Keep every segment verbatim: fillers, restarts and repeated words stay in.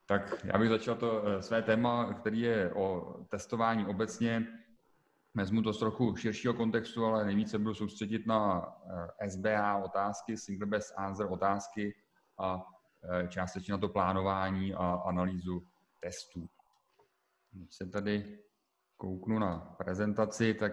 Tak já bych začal to své téma, který je o testování obecně. Vezmu to z trochu širšího kontextu, ale nejvíce budu soustředit na S B A otázky, Single Best Answer otázky a částečně na to plánování a analýzu testů. Když se tady kouknu na prezentaci, tak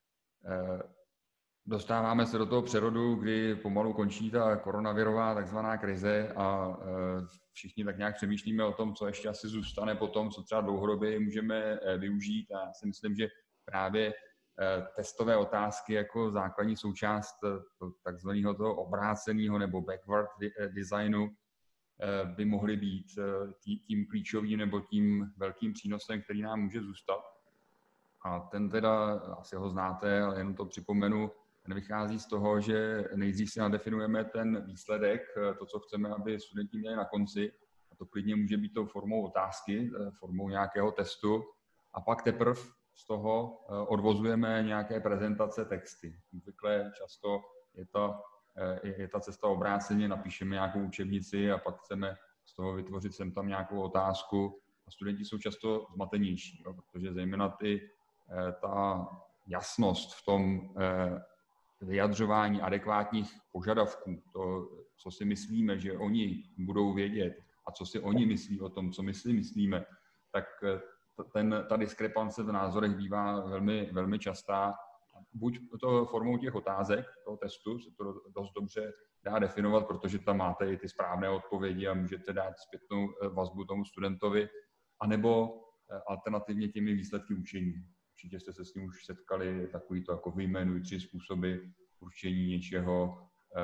dostáváme se do toho přerodu, kdy pomalu končí ta koronavirová takzvaná krize a všichni tak nějak přemýšlíme o tom, co ještě asi zůstane po tom, co třeba dlouhodobě můžeme využít. A já si myslím, že právě testové otázky jako základní součást takzvaného toho obráceného nebo backward designu by mohly být tím klíčovým nebo tím velkým přínosem, který nám může zůstat. A ten teda, asi ho znáte, ale jenom to připomenu, ten vychází z toho, že nejdřív si nadefinujeme ten výsledek, to, co chceme, aby studenti měli na konci, a to klidně může být tou formou otázky, formou nějakého testu, a pak teprve z toho odvozujeme nějaké prezentace, texty. Obvykle často je ta, je ta cesta obráceně, napíšeme nějakou učebnici a pak chceme z toho vytvořit sem tam nějakou otázku. A studenti jsou často zmatenější, jo, protože zejména ty, ta jasnost v tom vyjadřování adekvátních požadavků, to, co si myslíme, že oni budou vědět a co si oni myslí o tom, co my si myslíme, tak ten, ta diskrepance v názorech bývá velmi, velmi častá. Buď to formou těch otázek, toho testu, se to dost dobře dá definovat, protože tam máte i ty správné odpovědi a můžete dát zpětnou vazbu tomu studentovi, anebo alternativně těmi výsledky učení. Určitě jste se s tím už setkali, takový to jako vyjmenuj tři způsoby určení něčeho,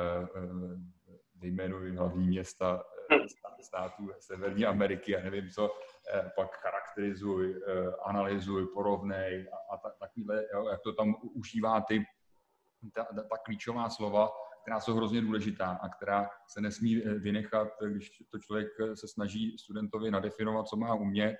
vyjmenuj hlavní města států Severní Ameriky a nevím co, pak charakterizuj, analyzuj, porovnej a, a takovýhle, jo, jak to tam užívá ty, ta, ta klíčová slova, která jsou hrozně důležitá a která se nesmí vynechat, když to člověk se snaží studentovi nadefinovat, co má umět.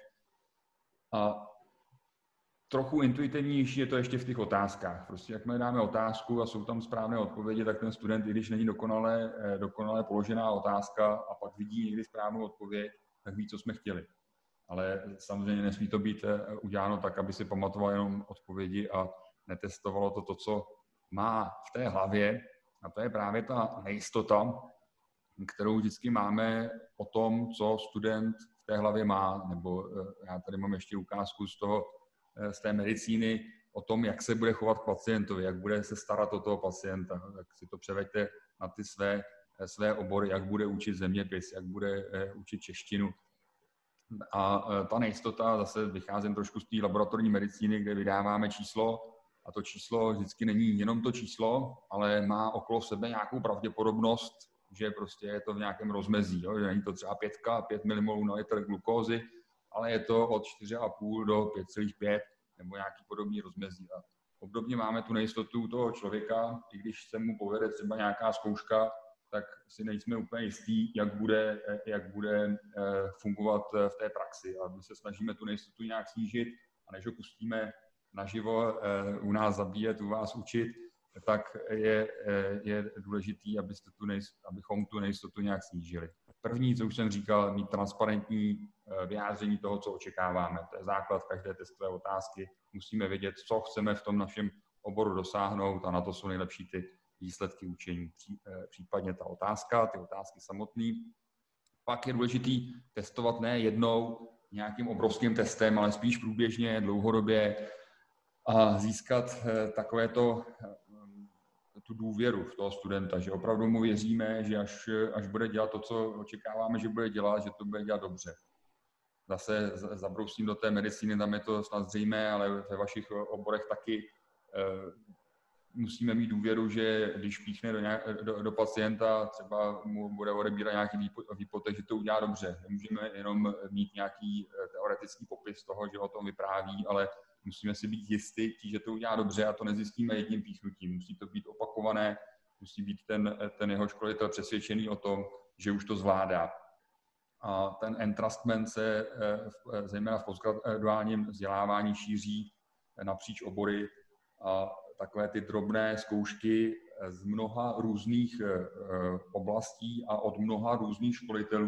A trochu intuitivnější je to ještě v těch otázkách. Prostě jakmile dáme otázku a jsou tam správné odpovědi, tak ten student, i když není dokonale, dokonale položená otázka a pak vidí někdy správnou odpověď, tak ví, co jsme chtěli. Ale samozřejmě nesmí to být uděláno tak, aby si pamatoval jenom odpovědi a netestovalo to to, co má v té hlavě. A to je právě ta nejistota, kterou vždycky máme o tom, co student v té hlavě má. Nebo já tady mám ještě ukázku z toho, z té medicíny o tom, jak se bude chovat k pacientovi, jak bude se starat o toho pacienta. Tak si to převeďte na ty své, své obory, jak bude učit zeměpis, jak bude učit češtinu. A ta nejistota, zase vycházím trošku z té laboratorní medicíny, kde vydáváme číslo a to číslo vždycky není jenom to číslo, ale má okolo sebe nějakou pravděpodobnost, že prostě je to v nějakém rozmezí, jo? Že není to třeba pětka, pět milimolů na litr glukózy, ale je to od čtyři a půl do pět celá pět nebo nějaký podobný rozmezí. A obdobně máme tu nejistotu toho člověka, i když se mu povede třeba nějaká zkouška, tak si nejsme úplně jistí, jak bude, jak bude fungovat v té praxi. A my se snažíme tu nejistotu nějak snížit a než ho pustíme naživo u nás zabíjet, u vás učit, tak je, je důležitý, abyste tu nejistotu, abychom tu nejistotu nějak snížili. První, co už jsem říkal, mít transparentní vyjádření toho, co očekáváme. To je základ každé testové otázky. Musíme vědět, co chceme v tom našem oboru dosáhnout a na to jsou nejlepší ty výsledky učení. Případně ta otázka, ty otázky samotný. Pak je důležitý testovat ne jednou nějakým obrovským testem, ale spíš průběžně, dlouhodobě a získat takovéto tu důvěru v toho studenta, že opravdu mu věříme, že až, až bude dělat to, co očekáváme, že bude dělat, že to bude dělat dobře. Zase zabrousím do té medicíny, tam je to snad zřejmé, ale ve vašich oborech taky eh, musíme mít důvěru, že když píchne do, nějak, do, do pacienta, třeba mu bude odebírat nějaký výpotek, že to udělá dobře. Nemůžeme jenom mít nějaký teoretický popis toho, že o tom vypráví, ale musíme si být jistí, že to udělá dobře a to nezjistíme jedním píchnutím. Musí to být opakované, musí být ten, ten jeho školitel přesvědčený o tom, že už to zvládá. A ten entrustment se zejména v postgraduálním vzdělávání šíří napříč obory a takové ty drobné zkoušky z mnoha různých oblastí a od mnoha různých školitelů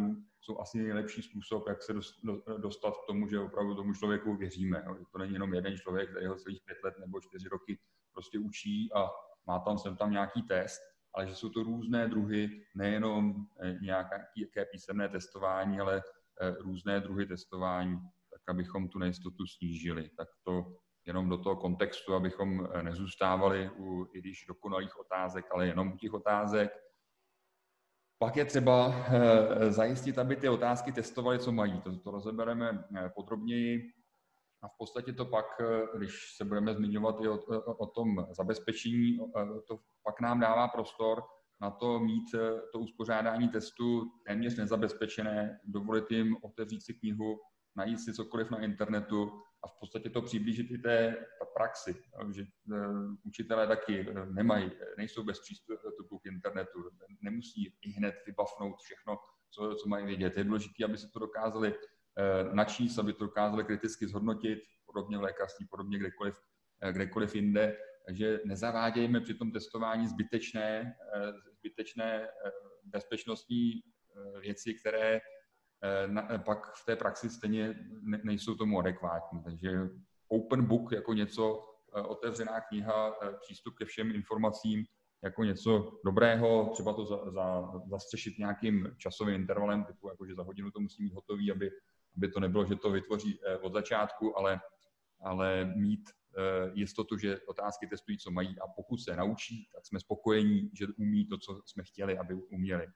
jsou asi nejlepší způsob, jak se dostat k tomu, že opravdu tomu člověku věříme. Jo. To není jenom jeden člověk, který ho celých pět let nebo čtyři roky prostě učí a má tam sem tam nějaký test, ale že jsou to různé druhy, nejenom nějaké písemné testování, ale různé druhy testování, tak abychom tu nejistotu snížili. Tak to jenom do toho kontextu, abychom nezůstávali u, i když dokonalých otázek, ale jenom u těch otázek. Pak je třeba zajistit, aby ty otázky testovaly, co mají. To, to rozebereme podrobněji. A v podstatě to pak, když se budeme zmiňovat i o, o, o tom zabezpečení, to pak nám dává prostor na to mít to uspořádání testu téměř nezabezpečené, dovolit jim otevřít si knihu, najít si cokoliv na internetu a v podstatě to přiblížit i té praxi, že učitelé taky nemají, nejsou bez přístupu k internetu, nemusí i hned vybafnout všechno, co, co mají vědět. Je důležité, aby si to dokázali načíst, aby to dokázali kriticky zhodnotit, podobně v lékařství, podobně kdekoliv, kdekoliv jinde. Takže nezavádějme při tom testování zbytečné, zbytečné bezpečnostní věci, které pak v té praxi stejně nejsou tomu adekvátní. Takže open book jako něco, otevřená kniha, přístup ke všem informacím jako něco dobrého, třeba to za, za, zastřešit nějakým časovým intervalem, typu jako, že za hodinu to musí mít hotový, aby, aby to nebylo, že to vytvoří od začátku, ale, ale mít jistotu, že otázky testují, co mají a pokud se naučí, tak jsme spokojení, že umí to, co jsme chtěli, aby uměli.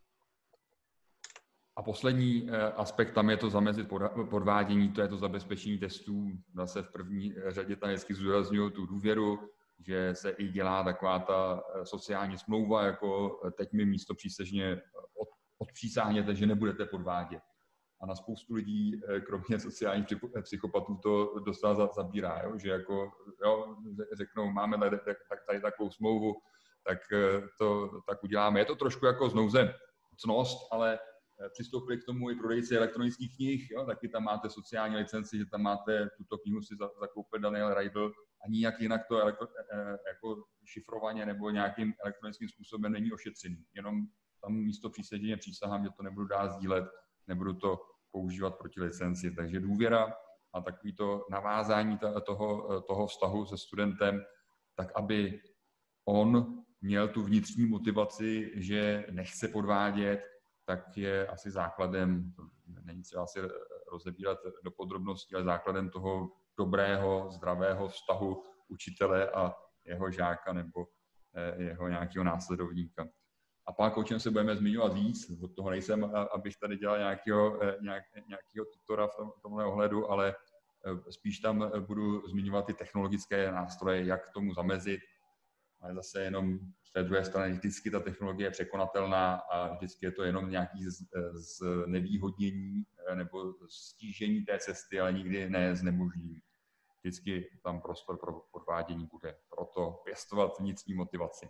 A poslední aspekt tam je to zamezit podvádění, to je to zabezpečení testů. Zase v první řadě tam vždycky zdůrazňuji tu důvěru, že se i dělá taková ta sociální smlouva, jako teď mi místo přísežně od, odpřísáhněte, že nebudete podvádět. A na spoustu lidí, kromě sociálních psychopatů, to dostává zabírá, jo? Že jako, jo, řeknou, máme tady, tady takovou smlouvu, tak to tak uděláme. Je to trošku jako znouze cnost, ale přistoupili k tomu i prodejci elektronických knih, jo? Taky tam máte sociální licenci, že tam máte tuto knihu si zakoupit Daniel Reidl a nijak jinak to elektro, jako šifrovaně nebo nějakým elektronickým způsobem není ošetřený. Jenom tam místo přísežení přísahám, že to nebudu dál sdílet, nebudu to používat proti licenci. Takže důvěra a takový to navázání toho, toho vztahu se studentem, tak aby on měl tu vnitřní motivaci, že nechce podvádět, tak je asi základem, není třeba asi rozebírat do podrobností, ale základem toho dobrého, zdravého vztahu učitele a jeho žáka nebo jeho nějakého následovníka. A pak, o čem se budeme zmiňovat víc, od toho nejsem, abych tady dělal nějakého, nějak, nějakého tutora v, tom, v tomhle ohledu, ale spíš tam budu zmiňovat ty technologické nástroje, jak tomu zamezit. Ale zase jenom z té druhé strany vždycky ta technologie je překonatelná a vždycky je to jenom nějaký z, z nevýhodnění nebo stížení té cesty, ale nikdy ne znemožnění. Vždycky tam prostor pro podvádění bude. Proto pěstovat vnitřní motivaci.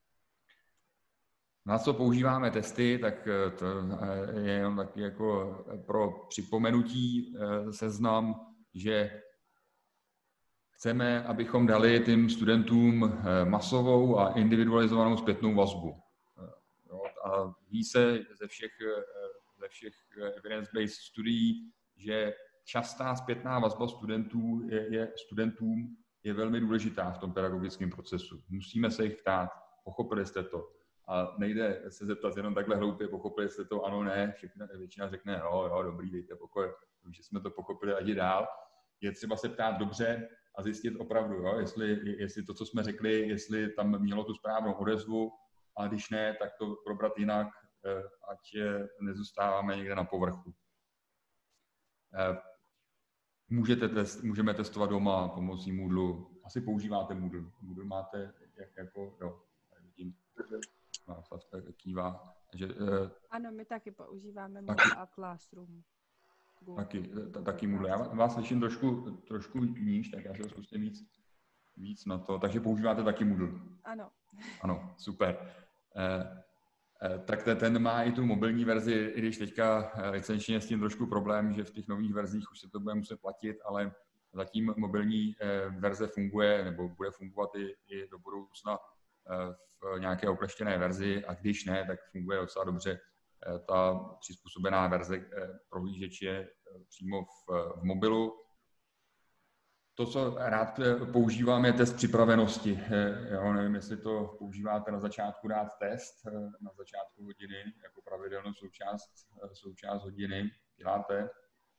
Na co používáme testy, tak to je jenom taky jako pro připomenutí seznam, že chceme, abychom dali tím studentům masovou a individualizovanou zpětnou vazbu. A ví se ze všech, ze všech evidence-based studií, že častá zpětná vazba studentů je, je, studentům je velmi důležitá v tom pedagogickém procesu. Musíme se jich ptát, pochopili jste to? A nejde se zeptat jenom takhle hloupě, pochopili jste to, ano, ne, všechna, většina řekne, jo, jo, dobrý, dejte pokoj, že jsme to pochopili, ať je dál. Je třeba se ptát dobře a zjistit opravdu, jo, jestli, jestli to, co jsme řekli, jestli tam mělo tu správnou odezvu, a když ne, tak to probrat jinak, ať nezůstáváme někde na povrchu. Můžete test, můžeme testovat doma pomocí Moodle. Asi používáte Moodle. Moodle máte jak, jako, jo, vidím. Václav kývá. Že, ano, my taky používáme Moodle a Classroom. Google. Taky, taky Moodle. Já vás slyším trošku, trošku níž, tak já se zkusím víc, víc na to. Takže používáte taky Moodle? Ano. Ano, super. Eh, eh, tak ten má i tu mobilní verzi, i když teďka licenčně je s tím trošku problém, že v těch nových verzích už se to bude muset platit, ale zatím mobilní eh, verze funguje, nebo bude fungovat i, i do budoucna v nějaké okleštěné verzi a když ne, tak funguje docela dobře ta přizpůsobená verze prohlížeče přímo v, v mobilu. To, co rád používám, je test připravenosti. Jo, nevím, jestli to používáte na začátku dát test, na začátku hodiny, jako pravidelnou součást, součást hodiny. Děláte?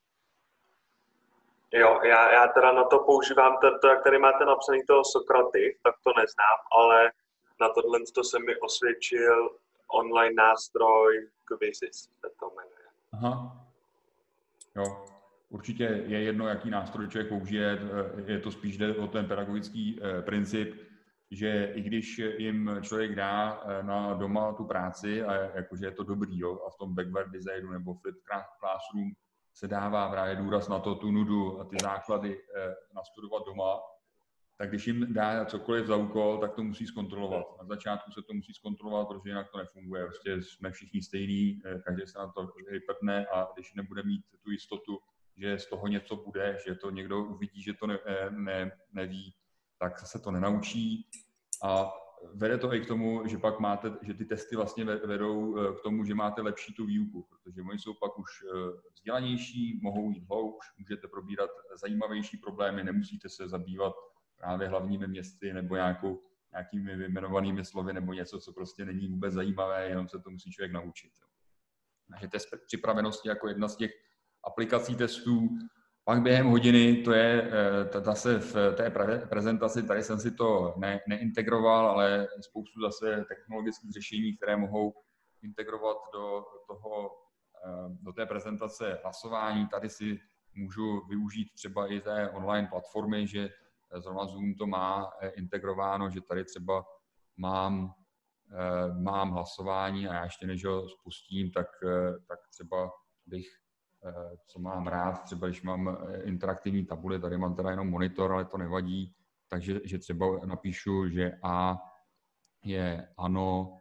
Jo, já, já teda na to používám to, jak tady máte napsaný toho Sokraty, tak to neznám, ale na tohle to se mi osvědčil online nástroj Quizzes, se to jmenuje. Aha. Jo. Určitě je jedno, jaký nástroj člověk použije, je to spíš jde o ten pedagogický princip, že i když jim člověk dá na doma tu práci, a jakože je to dobrý, jo, a v tom backward designu nebo flipped classroom se dává právě důraz na to, tu nudu a ty základy nastudovat doma, tak když jim dá cokoliv za úkol, tak to musí zkontrolovat. Na začátku se to musí zkontrolovat, protože jinak to nefunguje. Prostě jsme všichni stejní, každý se na to vyprdne a když nebude mít tu jistotu, že z toho něco bude, že to někdo uvidí, že to ne, ne, neví, tak se to nenaučí. A vede to i k tomu, že pak máte, že ty testy vlastně vedou k tomu, že máte lepší tu výuku, protože oni jsou pak už vzdělanější, mohou jít hloubš, můžete probírat zajímavější problémy, nemusíte se zabývat právě hlavními městy nebo nějakou, nějakými vyjmenovanými slovy nebo něco, co prostě není vůbec zajímavé, jenom se to musí člověk naučit. Takže test připravenosti jako jedna z těch aplikací testů. Pak během hodiny, to je zase v té prezentaci, tady jsem si to ne, neintegroval, ale spoustu zase technologických řešení, které mohou integrovat do, toho, do té prezentace hlasování. Tady si můžu využít třeba i té online platformy, že zrovna Zoom to má integrováno, že tady třeba mám, mám hlasování a já ještě než ho spustím, tak, tak třeba bych, co mám rád, třeba když mám interaktivní tabule, tady mám teda jenom monitor, ale to nevadí, takže že třeba napíšu, že A je ano,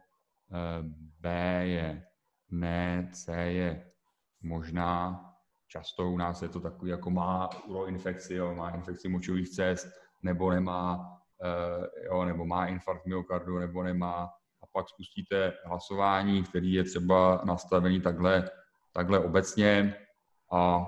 B je ne, C je možná. Často u nás je to takový, jako má uroinfekci, jo, má infekci močových cest, nebo nemá, jo, nebo má infarkt myokardu, nebo nemá. A pak spustíte hlasování, který je třeba nastavený takhle, takhle obecně a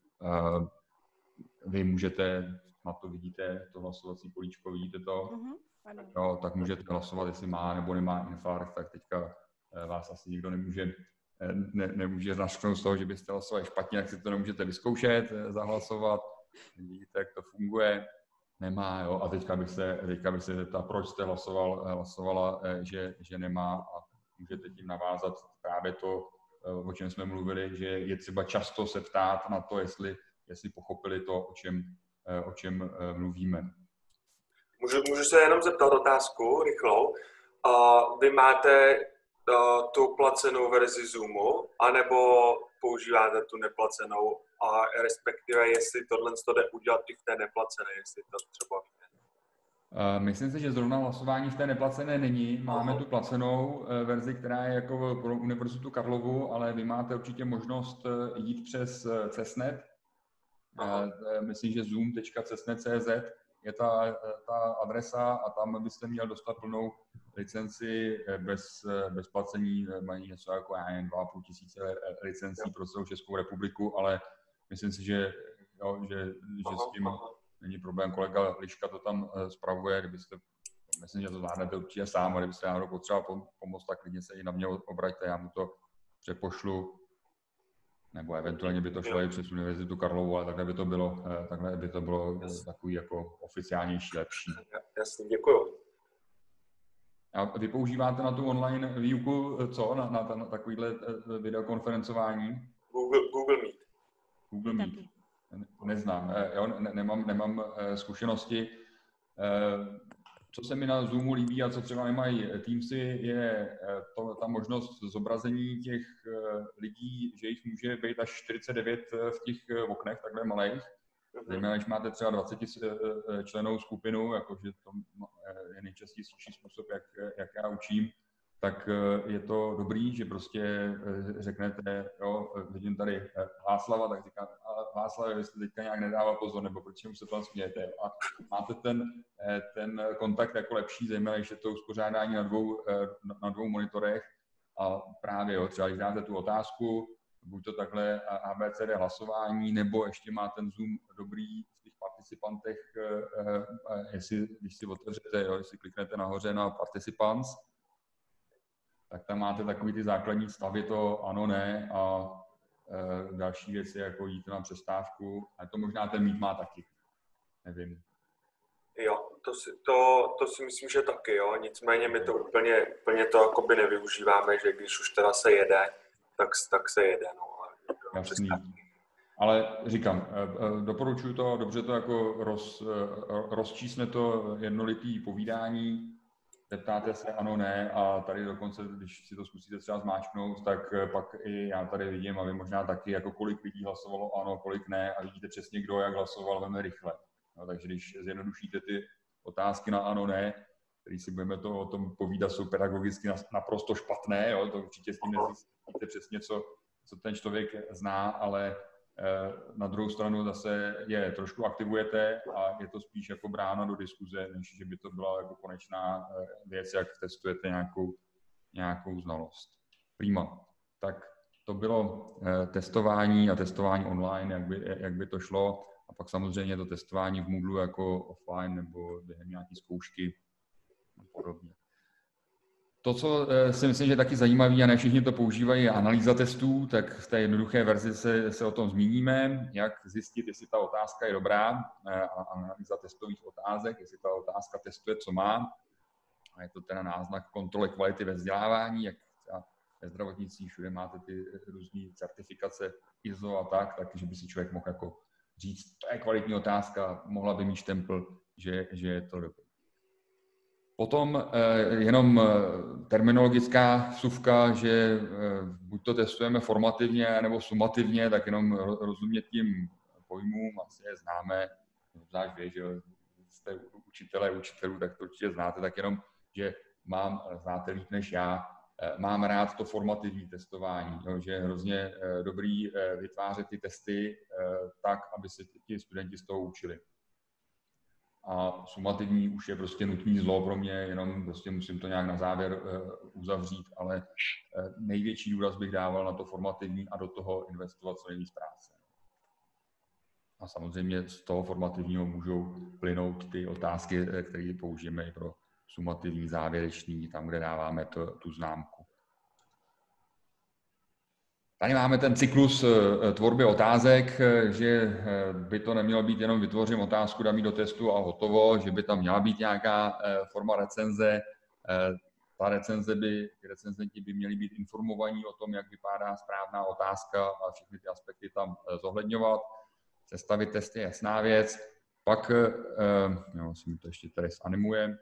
vy můžete, na to vidíte, to hlasovací políčko, vidíte to? Mm-hmm. Jo, tak můžete hlasovat, jestli má nebo nemá infarkt, tak teďka vás asi nikdo nemůže Ne, nemůže naštnout z toho, že byste hlasovali špatně, tak si to nemůžete vyzkoušet, zahlasovat. Vidíte, jak to funguje. Nemá, jo. A teďka bych se, teďka bych se zeptal, proč jste hlasoval, hlasovala, že, že nemá a můžete tím navázat právě to, o čem jsme mluvili, že je třeba často se ptát na to, jestli, jestli pochopili to, o čem, o čem mluvíme. Můžu, můžu se jenom zeptat otázku rychlou. Uh, vy máte tu placenou verzi Zoomu, anebo používáte tu neplacenou a respektive jestli tohle jde udělat i v té neplacené, jestli to třeba víte. Uh, myslím si, že zrovna hlasování v té neplacené není. Máme Aha. tu placenou uh, verzi, která je jako pro Univerzitu Karlovu, ale vy máte určitě možnost uh, jít přes uh, Cessnet. Uh, myslím, že zoom tečka cessnet tečka cé zet je ta, ta adresa a tam byste měl dostat plnou licenci bez, bez placení, mají něco jako dva a půl tisíce licencí pro celou Českou republiku, ale myslím si, že, jo, že, že s tím není problém. Kolega Liška to tam spravuje, kdybyste, myslím, že to zvládnete určitě sám, a kdybyste náhodou potřeboval pomoct, tak klidně se i na mě obraťte, já mu to přepošlu. Nebo eventuálně by to šlo i přes Univerzitu Karlovu, ale takhle by to bylo, takhle by to bylo takový jako oficiálnější, lepší. Jasně, děkuju. A vy používáte na tu online výuku co? Na, na, na takovýhle videokonferencování? Google, Google Meet. Google Meet. Neznám, jo, ne, nemám, nemám zkušenosti. Co se mi na Zoomu líbí a co třeba nemají Teamsy, je to, ta možnost zobrazení těch lidí, že jich může být až čtyřicet devět v těch oknech, takhle malých. Zejména, když máte třeba dvacet člennou skupinu, jakože to je nejčastější způsob, jak, jak já učím, tak je to dobrý, že prostě řeknete, jo, vidím tady Václava, tak říkám, Václav, jestli teďka nějak nedává pozor, nebo proč se tam smějete. Jo. A máte ten, ten kontakt jako lepší, zejména, když je to uspořádání na dvou, na dvou monitorech A právě jo, třeba když dáte tu otázku, buď to takhle A B C D hlasování, nebo ještě má ten Zoom dobrý v těch participantech, jestli, když si otevřete, jo, jestli kliknete nahoře na participants, tak tam máte takový ty základní stavy, to ano, ne a e, další věci, jako jít na přestávku, a to možná ten mít má taky, nevím. Jo, to si, to, to si myslím, že taky, jo, nicméně my to úplně, úplně to jakoby nevyužíváme, že když už teda se jede, tak, tak se jede, no. Jasný. Ale říkám, doporučuji to, dobře to jako roz, rozčísne to jednolitý povídání, zeptáte se ano, ne a tady dokonce, když si to zkusíte třeba zmáčknout, tak pak i já tady vidím a vy možná taky, jako kolik lidí hlasovalo ano, kolik ne a vidíte přesně, kdo jak hlasoval velmi rychle. No, takže když zjednodušíte ty otázky na ano, ne, který si budeme to o tom povídat, jsou pedagogicky naprosto špatné, jo, to určitě s tím nezjistíte přesně, co, co ten člověk zná, ale na druhou stranu zase je trošku aktivujete a je to spíš jako brána do diskuze, než že by to byla jako konečná věc, jak testujete nějakou, nějakou znalost. Prima. Tak to bylo testování a testování online, jak by, jak by to šlo. A pak samozřejmě to testování v Moodlu jako offline nebo během nějaké zkoušky a podobně. To, co si myslím, že je taky zajímavé a ne všichni to používají, je analýza testů, tak v té jednoduché verzi se, se o tom zmíníme, jak zjistit, jestli ta otázka je dobrá, analýza testových otázek, jestli ta otázka testuje, co má. A je to teda náznak kontroly kvality ve vzdělávání, jak třeba ve zdravotnictví všude máte ty různé certifikace I S O a tak, takže by si člověk mohl jako říct, to je kvalitní otázka, mohla by mít štempl, že, že je to dobré. Potom eh, jenom terminologická vsuvka, že eh, buď to testujeme formativně nebo sumativně, tak jenom rozumět tím pojmům, asi je známe, zvlášť vy, že jste učitelé, učitelů, tak to určitě znáte, tak jenom, že mám, znáte líp než já, eh, mám rád to formativní testování, jo, že je hrozně eh, dobrý eh, vytvářet ty testy eh, tak, aby se ti studenti z toho učili. A sumativní už je prostě nutný zlo pro mě, jenom prostě musím to nějak na závěr uh, uzavřít, ale uh, největší důraz bych dával na to formativní a do toho investovat co nejvíc práce. A samozřejmě z toho formativního můžou plynout ty otázky, které použijeme i pro sumativní, závěrečný, tam, kde dáváme to, tu známku. Tady máme ten cyklus tvorby otázek, že by to nemělo být jenom vytvořím otázku, dám ji do testu a hotovo, že by tam měla být nějaká forma recenze. Ta recenze by, ty recenzenti by měli být informovaní o tom, jak vypadá správná otázka a všechny ty aspekty tam zohledňovat. Sestavit testy je jasná věc. Pak, jo, si mi to ještě tady zanimuje,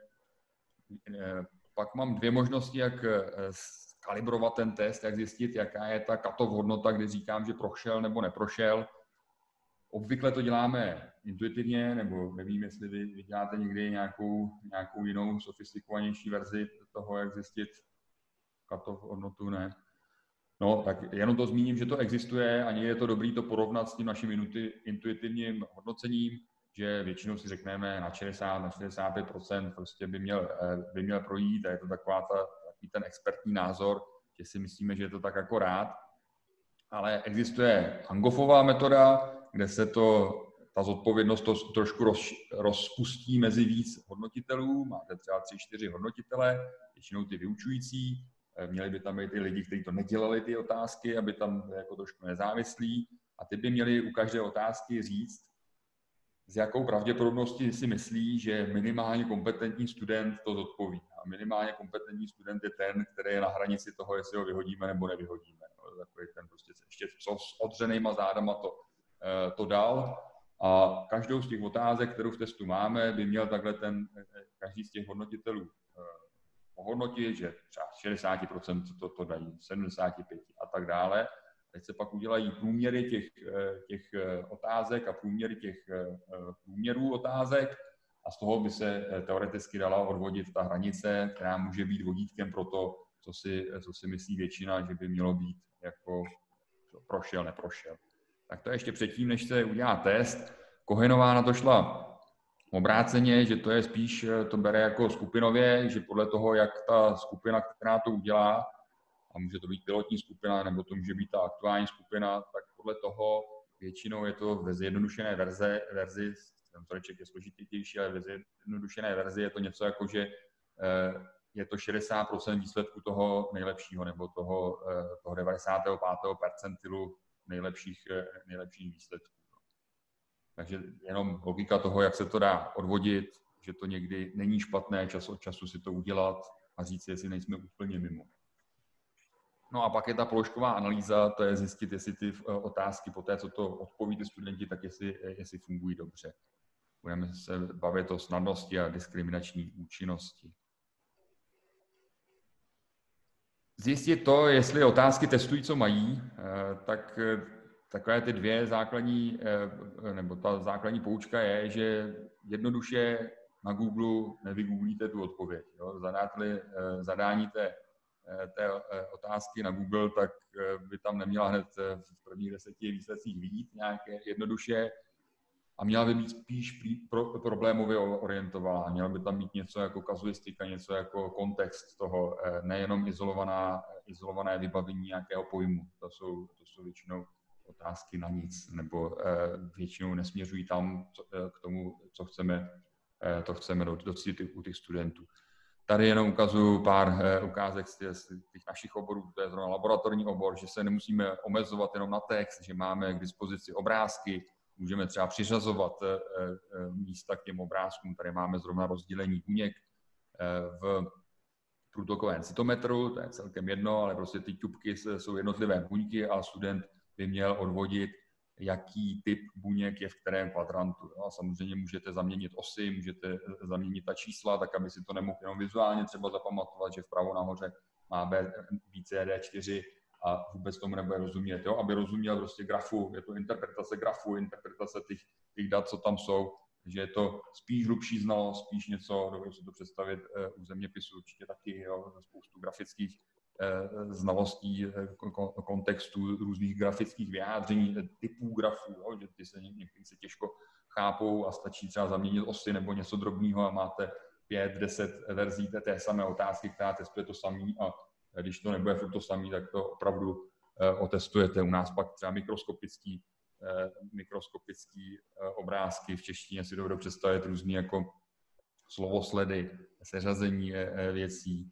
pak mám dvě možnosti, jak kalibrovat ten test, jak zjistit, jaká je ta cut-off hodnota, kdy říkám, že prošel nebo neprošel. Obvykle to děláme intuitivně, nebo nevím, jestli vy, vy děláte někdy nějakou, nějakou jinou sofistikovanější verzi toho, jak zjistit cut-off hodnotu, ne. No, tak jenom to zmíním, že to existuje a je to dobré to porovnat s tím naším intuitivním hodnocením, že většinou si řekneme na šedesát, na šedesát pět procent prostě by měl, by měl projít a je to taková ta ten expertní názor, že si myslíme, že je to tak akorát. Ale existuje Angofová metoda, kde se to, ta zodpovědnost to trošku roz, rozpustí mezi víc hodnotitelů. Máte třeba tři, čtyři hodnotitele, většinou ty vyučující. Měli by tam být i lidi, kteří to nedělali ty otázky, aby tam jako trošku nezávislí. A ty by měli u každé otázky říct, s jakou pravděpodobností si myslí, že minimálně kompetentní student to zodpoví. A minimálně kompetentní student je ten, který je na hranici toho, jestli ho vyhodíme nebo nevyhodíme. No, takový ten prostě ještě s odřenýma zádama to, to dal. A každou z těch otázek, kterou v testu máme, by měl takhle ten, každý z těch hodnotitelů ohodnotit, že třeba šedesát procent to, to dají, sedmdesát pět procent a tak dále. Teď se pak udělají průměry těch, těch otázek a průměry těch průměrů otázek a z toho by se teoreticky dala odvodit ta hranice, která může být vodítkem pro to, co si, co si myslí většina, že by mělo být jako prošel, neprošel. Tak to je ještě předtím, než se udělá test. Kohenová na to šla obráceně, že to je spíš, to bere jako skupinově, že podle toho, jak ta skupina, která to udělá, a může to být pilotní skupina, nebo to může být ta aktuální skupina, tak podle toho většinou je to ve zjednodušené verze, verzi, ten vzoreček je složitější, ale ve zjednodušené verzi je to něco jako, že je to šedesát procent výsledku toho nejlepšího, nebo toho, toho devadesátého pátého percentilu nejlepších, nejlepších výsledků. Takže jenom logika toho, jak se to dá odvodit, že to někdy není špatné čas od času si to udělat a říct, jestli nejsme úplně mimo. No a pak je ta položková analýza, to je zjistit, jestli ty otázky po té, co to odpoví ty studenti, tak jestli, jestli fungují dobře. Budeme se bavit o snadnosti a diskriminační účinnosti. Zjistit to, jestli otázky testují, co mají, tak takové ty dvě základní, nebo ta základní poučka je, že jednoduše na Google nevygooglíte tu odpověď. Jo. Zadáte-li zadání té, té otázky na Google, tak by tam neměla hned v prvních deseti výsledcích vyjít nějaké jednoduše a měla by být spíš pro, problémově orientovaná. Měla by tam mít něco jako kazuistika, něco jako kontext toho, nejenom izolovaná, izolované vybavení nějakého pojmu. To jsou, to jsou většinou otázky na nic, nebo většinou nesměřují tam k tomu, co chceme, to chceme docílit u těch studentů. Tady jenom ukazuju pár ukázek z těch našich oborů, to je zrovna laboratorní obor, že se nemusíme omezovat jenom na text, že máme k dispozici obrázky, můžeme třeba přiřazovat místa k těm obrázkům, tady máme zrovna rozdělení buněk v průtokovém cytometru, to je celkem jedno, ale prostě ty tubky jsou jednotlivé buňky a student by měl odvodit, jaký typ buněk je v kterém kvadrantu. Jo? A samozřejmě můžete zaměnit osy, můžete zaměnit ta čísla, tak aby si to nemohl jenom vizuálně třeba zapamatovat, že vpravo nahoře má B C D čtyři a vůbec tomu nebude rozumět. Jo? Aby rozuměl prostě grafu, je to interpretace grafu, interpretace těch, těch dat, co tam jsou, že je to spíš hlubší znalost, spíš něco, dovedu si to představit u zeměpisu určitě taky, jo? Spoustu grafických znalostí kontextu různých grafických vyjádření, typů grafů, jo, že ty se někdy se těžko chápou a stačí třeba zaměnit osy nebo něco drobného a máte pět, deset verzí té, té samé otázky, která testuje to samý a když to nebude furt to samý, tak to opravdu otestujete. U nás pak třeba mikroskopický, mikroskopický obrázky v češtině si dovedu představit různý jako slovosledy, seřazení věcí.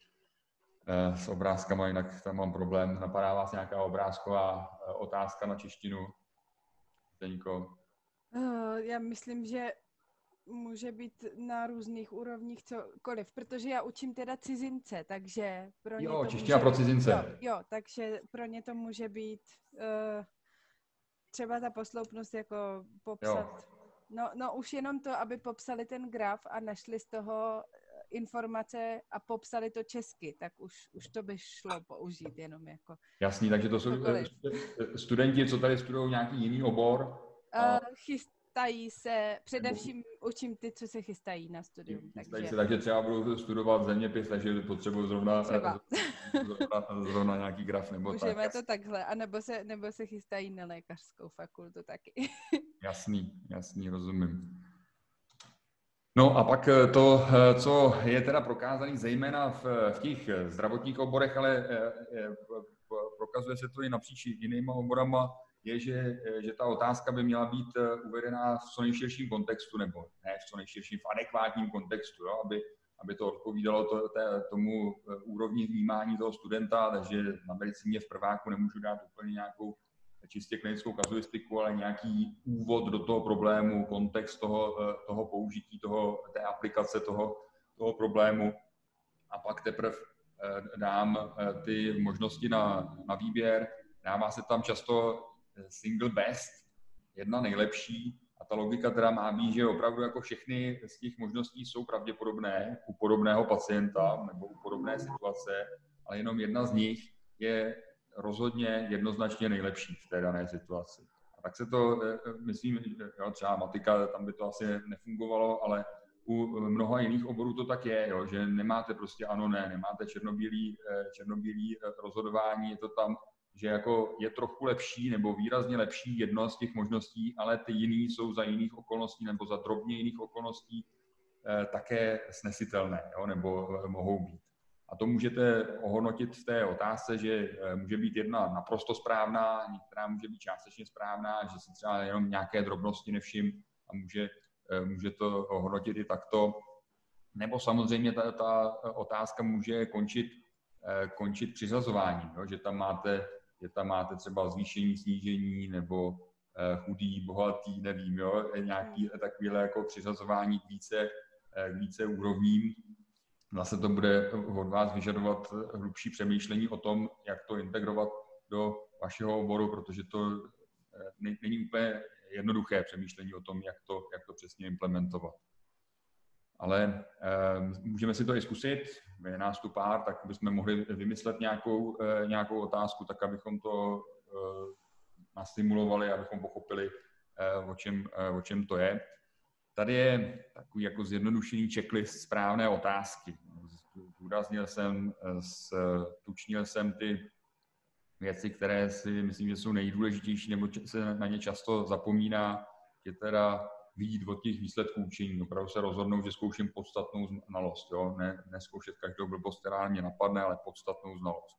S obrázkama, jinak tam mám problém. Napadá vás nějaká obrázková otázka na češtinu? Zdeňko? Uh, já myslím, že může být na různých úrovních cokoliv, protože já učím teda cizince, takže pro ně jo, to čeština může pro být, cizince. Jo, jo, takže pro ně to může být uh, třeba ta posloupnost jako popsat. Jo. No, no už jenom to, aby popsali ten graf a našli z toho informace a popsali to česky, tak už, už to by šlo použít jenom jako. Jasný, takže to jsou cokoliv. Studenti, co tady studují nějaký jiný obor? A... Uh, chystají se, především učím ty, co se chystají na studium. Takže... Se, takže třeba budu studovat zeměpis, takže potřebuji zrovna, zrovna, zrovna nějaký graf nebo Můžeme tak. to takhle, a nebo se, nebo se chystají na lékařskou fakultu taky. Jasný, jasný, rozumím. No a pak to, co je teda prokázané zejména v, v těch zdravotních oborech, ale prokazuje se to i napříč jinýma oborama, je, že, že ta otázka by měla být uvedená v co nejširším kontextu, nebo ne v co nejširším, v adekvátním kontextu, jo, aby, aby to odpovídalo to, té, tomu úrovni vnímání toho studenta, takže na medicíně v prváku nemůžu dát úplně nějakou čistě klinickou kazuistiku, ale nějaký úvod do toho problému, kontext toho, toho použití, toho, té aplikace toho, toho problému a pak teprve dám ty možnosti na, na výběr. Dává se tam často single best, jedna nejlepší a ta logika teda má být, že opravdu jako všechny z těch možností jsou pravděpodobné u podobného pacienta nebo u podobné situace, ale jenom jedna z nich je rozhodně jednoznačně nejlepší v té dané situaci. A tak se to, myslím, jo, třeba matika, tam by to asi nefungovalo, ale u mnoha jiných oborů to tak je, jo, že nemáte prostě ano, ne, nemáte černobílý, černobílý rozhodování, je to tam, že jako je trochu lepší nebo výrazně lepší jedno z těch možností, ale ty jiný jsou za jiných okolností nebo za drobně jiných okolností eh, také snesitelné, jo, nebo mohou být. A A to můžete ohodnotit v té otázce, že může být jedna naprosto správná, některá může být částečně správná, že si třeba jenom nějaké drobnosti nevšim a může, může to ohodnotit i takto. Nebo samozřejmě ta, ta otázka může končit, končit přiřazováním, jo? Že tam máte, že tam máte třeba zvýšení, snížení nebo chudý, bohatý, nevím, jo? Nějaký takovýhle jako přiřazování k více, k více úrovním. Zase to bude od vás vyžadovat hlubší přemýšlení o tom, jak to integrovat do vašeho oboru, protože to není úplně jednoduché přemýšlení o tom, jak to, jak to přesně implementovat. Ale eh, můžeme si to i zkusit, je nás tu pár, tak bychom mohli vymyslet nějakou, eh, nějakou otázku, tak abychom to eh, nastimulovali, abychom pochopili, eh, o čem, eh, o čem to je. Tady je takový jako zjednodušený checklist správné otázky. Zdůraznil jsem, stučnil jsem ty věci, které si myslím, že jsou nejdůležitější, nebo se na ně často zapomíná, že teda vidět od těch výsledků učení. Opravdu se rozhodnout, že zkouším podstatnou znalost. Jo? Ne, neskoušet každou blbost, která mě napadne, ale podstatnou znalost.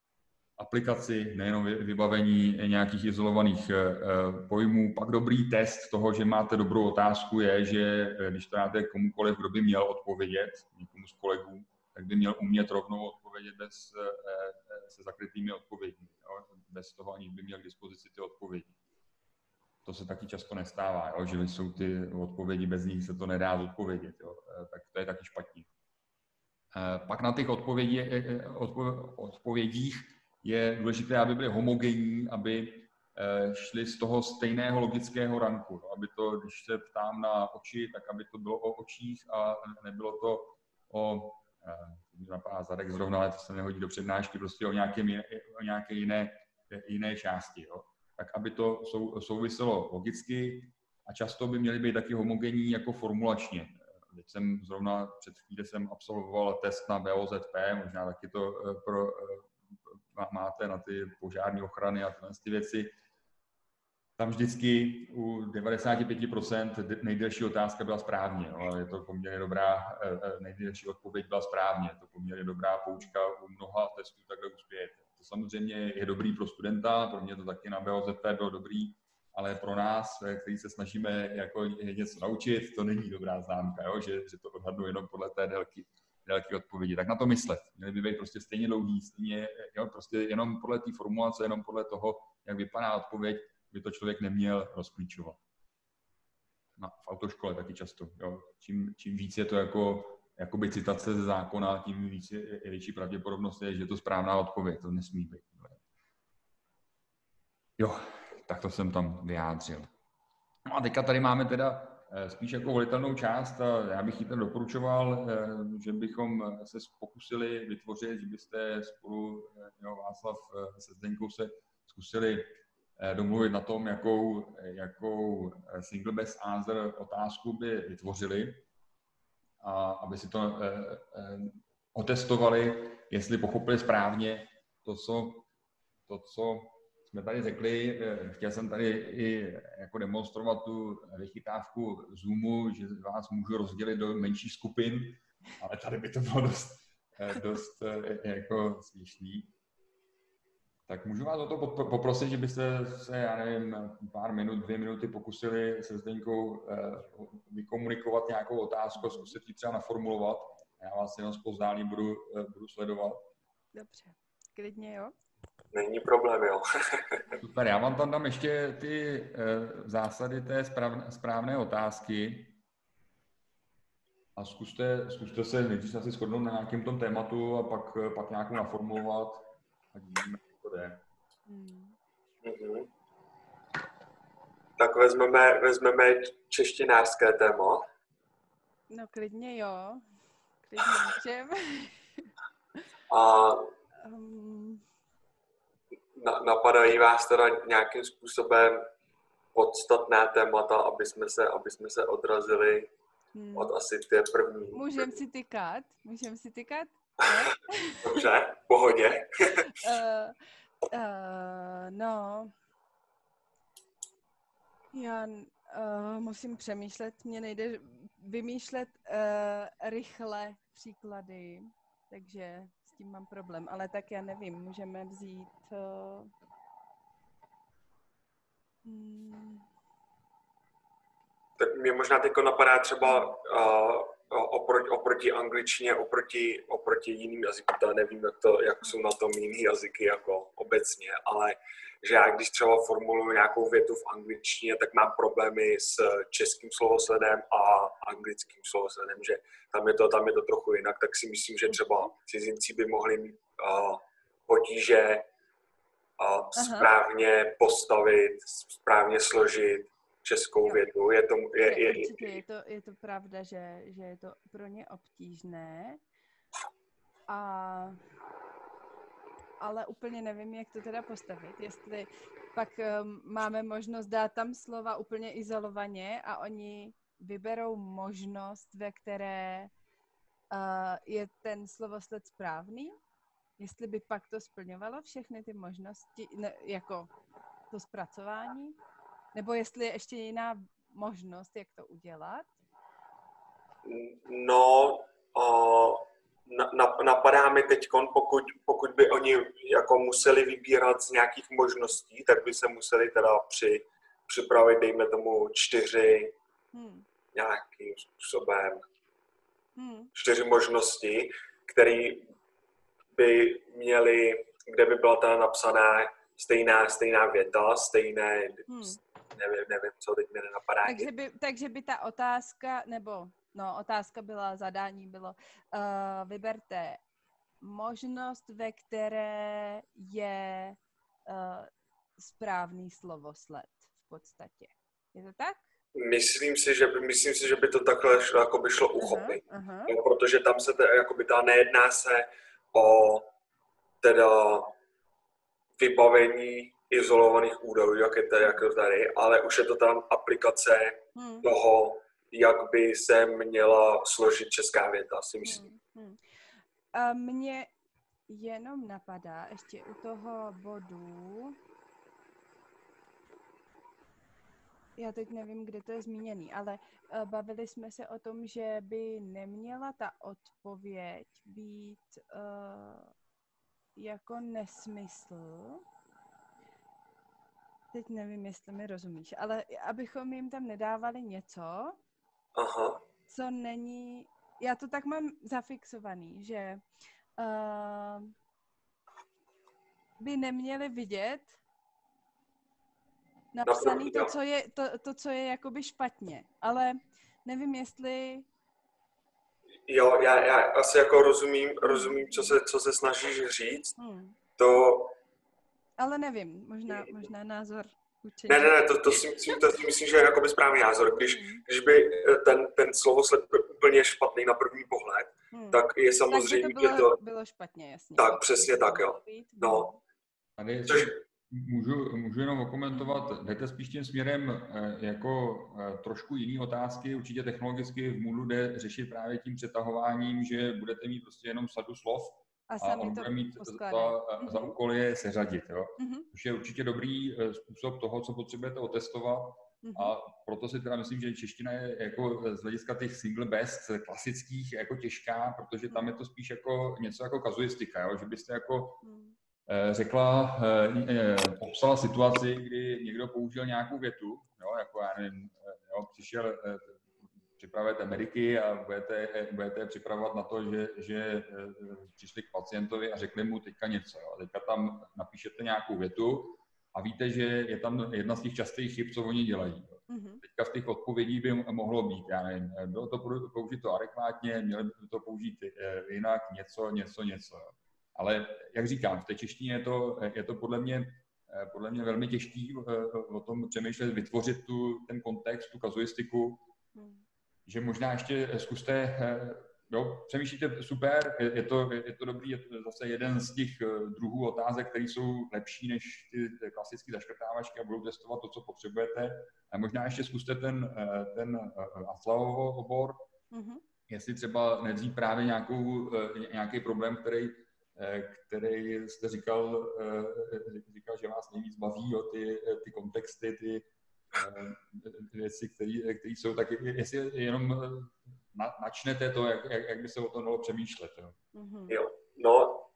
Aplikaci, nejenom vybavení nějakých izolovaných pojmů. Pak dobrý test toho, že máte dobrou otázku, je, že když to dáte komukoliv, kdo by měl odpovědět, někomu z kolegů, tak by měl umět rovnou odpovědět bez, se zakrytými odpověďmi. Jo? Bez toho, aniž by měl k dispozici ty odpovědi. To se taky často nestává, jo? Že jsou ty odpovědi, bez nich se to nedá zodpovědět. Jo? Tak to je taky špatně. Pak na těch odpovědí, odpovědích je důležité, aby byly homogenní, aby šly z toho stejného logického ranku. Aby to, když se ptám na oči, tak aby to bylo o očích a nebylo to o, mě napadá zadek zrovna, ale to se nehodí do přednášky, prostě o nějaké, o nějaké jiné, jiné části. Jo. Tak aby to sou, souviselo logicky a často by měly být taky homogenní jako formulačně. Teď jsem zrovna před chvíli jsem absolvoval test na B O Z P, možná taky to pro, máte na ty požární ochrany a tyhle ty věci. Tam vždycky u devadesát pět procent nejdelší otázka byla správně, no, je to poměrně dobrá, nejdelší odpověď byla správně, je to poměrně dobrá poučka, u mnoha testů takhle uspějete. To samozřejmě je dobrý pro studenta, pro mě to taky na B O Z P bylo dobrý, ale pro nás, kteří se snažíme jako něco naučit, to není dobrá známka, jo? Že, že to odhadnu jenom podle té délky, délky odpovědi. Tak na to myslet. Měli by být prostě stejně dlouhý, stejně, jo? Prostě jenom podle té formulace, jenom podle toho, jak vypadá odpověď, by to člověk neměl rozklíčovat. No, v autoškole taky často. Jo? Čím, čím víc je to jako jakoby citace ze zákona, tím víc je, je větší pravděpodobnost, je, že je to správná odpověď. To nesmí být. Jo. Tak to jsem tam vyjádřil. No a teďka tady máme teda spíš jako volitelnou část a já bych ji tam doporučoval, že bychom se pokusili vytvořit, že byste spolu, jo, Václav se Zdeňkou se zkusili domluvit na tom, jakou, jakou single best answer otázku by vytvořili a aby si to otestovali, jestli pochopili správně to, co, to, co jsme tady řekli, chtěl jsem tady i jako demonstrovat tu vychytávku Zoomu, že vás můžu rozdělit do menších skupin, ale tady by to bylo dost, dost jako směšný. Tak můžu vás o to poprosit, že byste se, já nevím, pár minut, dvě minuty pokusili se Zdeňkou vykomunikovat nějakou otázku, zkusit ji třeba naformulovat. Já vás jenom zpozdálí budu, budu sledovat. Dobře, klidně jo. Není problém, jo. Super, já vám tam dám ještě ty uh, zásady té správné, správné otázky a zkuste, zkuste se nejdřív asi shodnout na nějakém tom tématu a pak, pak nějakou naformulovat a vidíme, jak to jde. Hmm. Mm-hmm. Tak vezmeme, vezmeme češtinářské téma. No klidně jo, klidně můžem. A um... napadají vás teda nějakým způsobem podstatné témata, aby jsme se, aby jsme se odrazili hmm. od asi té první. Můžem si tykat? Můžem si tykat? Dobře, v pohodě. uh, uh, no, já uh, musím přemýšlet, mně nejde vymýšlet uh, rychle příklady, takže tím mám problém, ale tak já nevím, můžeme vzít... Uh, hmm. Tak mě možná teď napadá třeba uh, oproti, oproti angličtině, oproti, oproti jiným jazykům, to nevím, jak, to, jak jsou na tom jiný jazyky jako obecně, ale že já když třeba formuluji nějakou větu v angličtině, tak mám problémy s českým slovosledem a anglickým slovosledem, že tam je to, tam je to trochu jinak, tak si myslím, že třeba cizinci by mohli mít uh, potíže uh, správně postavit, správně složit českou větu. Je to, je, je, Určitě je to, je to pravda, že, že je to pro ně obtížné. A, ale úplně nevím, jak to teda postavit. Jestli pak um, máme možnost dát tam slova úplně izolovaně a oni vyberou možnost, ve které uh, je ten slovosled správný. Jestli by pak to splňovalo všechny ty možnosti, ne, jako to zpracování. Nebo jestli je ještě jiná možnost, jak to udělat? No, uh, na, napadá mi teď, pokud, pokud by oni jako museli vybírat z nějakých možností, tak by se museli teda při, připravit, dejme tomu, čtyři hmm. nějakým způsobem, hmm. čtyři možnosti, které by měly, kde by byla teda napsaná stejná, stejná věta, stejné... Hmm. Nevím, nevím, co teď mě nenapadá. Takže by, takže by ta otázka, nebo no, otázka byla, zadání bylo, uh, vyberte možnost, ve které je uh, správný slovosled v podstatě. Je to tak? Myslím si, že by, myslím si, že by to takhle šlo, jako by šlo uchopit. Uh-huh, uh-huh. No, protože tam se te, jakoby ta nejedná se o teda vybavení izolovaných údajů, jak je to, jak je tady, ale už je to tam aplikace hmm. toho, jak by se měla složit česká věta, si myslím. Hmm. Hmm. A mně jenom napadá ještě u toho bodu, já teď nevím, kde to je zmíněný, ale uh, bavili jsme se o tom, že by neměla ta odpověď být uh, jako nesmysl. Teď nevím, jestli mi rozumíš, ale abychom jim tam nedávali něco, Aha. co není... Já to tak mám zafixovaný, že uh, by neměli vidět napsaný to, co je, to, to, co je jakoby špatně, ale nevím, jestli... Jo, já, já asi jako rozumím, rozumím, co se, co se snažíš říct. Hmm. To... Ale nevím, možná, možná názor učení. Ne, ne, ne, to, to, si, to si myslím, že je jakoby správný názor. Když, hmm. když by ten, ten slovosled byl úplně špatný na první pohled, hmm. tak je samozřejmě, že to, to... bylo špatně, jasně. Tak, přesně tak, jo. No. Tady Což... můžu, můžu jenom okomentovat, jdete spíš tím směrem jako trošku jiný otázky, určitě technologicky v Moodlu jde řešit právě tím přetahováním, že budete mít prostě jenom sadu slov, a, a on bude mít za, mm-hmm. za úkol je seřadit. Jo? Mm-hmm. Což je určitě dobrý způsob toho, co potřebujete otestovat. Mm-hmm. A proto si teda myslím, že čeština je jako z hlediska těch single best klasických jako těžká, protože tam je to spíš jako něco jako kazuistika, jo? Že byste jako mm. řekla, popsala situaci, kdy někdo použil nějakou větu, jo? Jako já nevím, jo? Přišel připravujete Ameriky a budete, budete připravovat na to, že, že přišli k pacientovi a řekli mu teďka něco. Jo. Teďka tam napíšete nějakou větu a víte, že je tam jedna z těch častých chyb, co oni dělají. Mm-hmm. Teďka v těch odpovědí by mohlo být, já nevím, bylo to použito adekvátně, měli by to použít jinak, něco, něco, něco. Ale jak říkám, v té češtině je to, je to podle mě podle mě velmi těžký o tom přemýšlet, vytvořit tu, ten kontext, tu kazuistiku, mm. že možná ještě zkuste, jo, přemýšlíte super, je to, je to dobrý, je to zase jeden z těch druhů otázek, které jsou lepší než ty klasické zaškrtávačky a budou testovat to, co potřebujete. A možná ještě zkuste ten, ten Atlaovo obor, mm-hmm. jestli třeba nevzít právě nějakou, nějaký problém, který, který jste říkal, říkal, že vás nejvíc baví, jo, ty, ty kontexty, ty věci, které jsou, tak jestli jenom načnete to, jak, jak, jak by se o tom dalo přemýšlet. Jo. Mm-hmm. Jo, no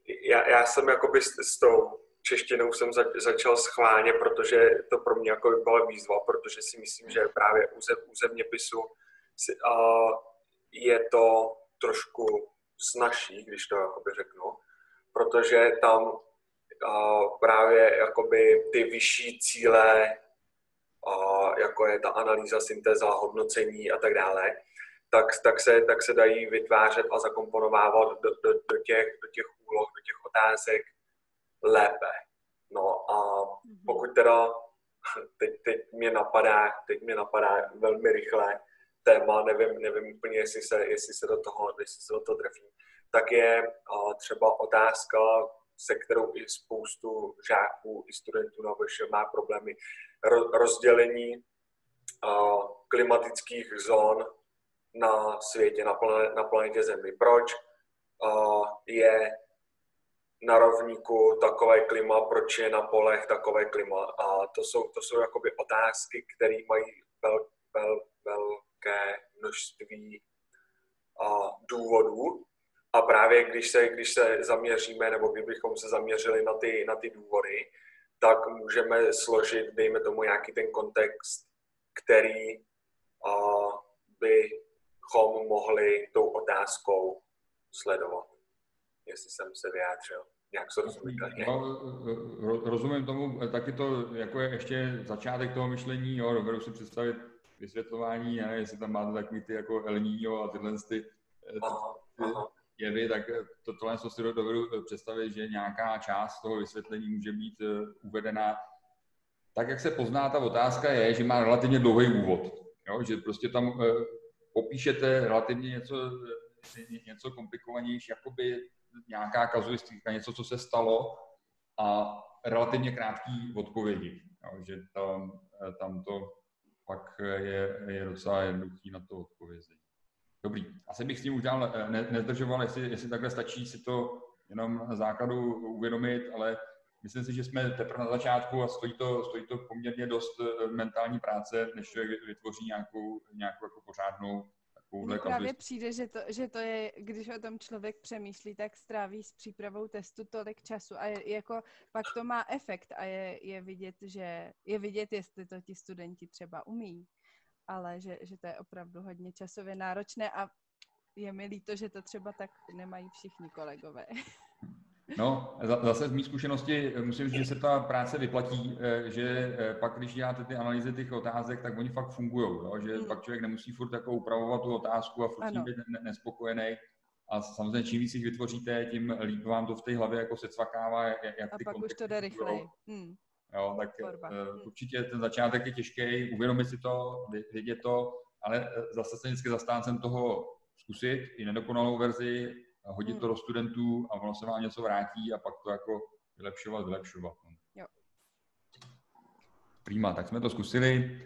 já, já jsem jakoby s, s tou češtinou jsem za, začal schválně, protože to pro mě jako byla výzva, protože si myslím, že právě u, zem, u zeměpisu si, uh, je to trošku snazší, když to jakoby řeknu, protože tam uh, právě jakoby ty vyšší cíle, uh, jako je ta analýza, syntéza, hodnocení a tak dále, tak, tak, se, tak se dají vytvářet a zakomponovávat do, do, do, těch, do těch úloh, do těch otázek lépe. No a pokud teda teď, teď mě napadá, teď mě napadá velmi rychle téma, nevím, nevím úplně, jestli se, jestli se do toho, jestli se do toho trefím, tak je uh, třeba otázka, se kterou i spoustu žáků i studentů na V Š má problémy, ro, rozdělení uh, klimatických zón na světě, na, planet, na planetě Zemi. Proč uh, je na rovníku takové klima, proč je na polech takové klima. A to jsou, to jsou jakoby otázky, které mají vel, vel, velké množství a, důvodů. A právě když se, když se zaměříme, nebo kdybychom se zaměřili na ty, na ty důvody, tak můžeme složit, dejme tomu, nějaký ten kontext, který a, bychom mohli tou otázkou sledovat. Jestli jsem se vyjádřil nějak srozumitelně. No, rozumím tomu, taky to jako je ještě začátek toho myšlení, jo, dovedu si představit vysvětlování, já nevím, jestli tam máte takový ty jako El Niño a tyhle ty, aha, ty aha. jevy, tak to, tohle si dovedu představit, že nějaká část toho vysvětlení může být uvedena. Tak, jak se pozná ta otázka, je, že má relativně dlouhý úvod, jo, že prostě tam popíšete relativně něco, něco komplikovanější, jakoby nějaká kazuistika, něco, co se stalo a relativně krátký odpovědi. Jo, že tam, tam to pak je, je docela jednoduchý na to odpovězení. Dobrý. Asi bych s tím už dál ne, nezdržoval, jestli, jestli takhle stačí si to jenom na základu uvědomit, ale myslím si, že jsme teprve na začátku a stojí to, stojí to poměrně dost mentální práce, než člověk vytvoří nějakou, nějakou jako pořádnou. Mně právě přijde, že to, že to je, když o tom člověk přemýšlí, tak stráví s přípravou testu tolik času a je, jako pak to má efekt a je, je vidět, že je vidět, jestli to ti studenti třeba umí, ale že, že to je opravdu hodně časově náročné a je mi líto, že to třeba tak nemají všichni kolegové. No, zase z mý zkušenosti musím říct, že se ta práce vyplatí, že pak, když děláte ty analýzy těch otázek, tak oni fakt fungují, že mm. pak člověk nemusí furt jako upravovat tu otázku a furt tím být nespokojený. A samozřejmě čím víc jich vytvoříte, tím líp vám to v té hlavě jako secvakává, jak a ty pak už to jde rychleji. Mm. Jo, tak uh, určitě ten začátek je těžký, uvědomit si to, vědět to, ale zase jsem vždycky zastáncem toho zkusit i nedokonalou verzi, hodit hmm. to do studentů a ono se vám něco vrátí a pak to jako vylepšovat, vylepšovat. Jo. Prima, tak jsme to zkusili.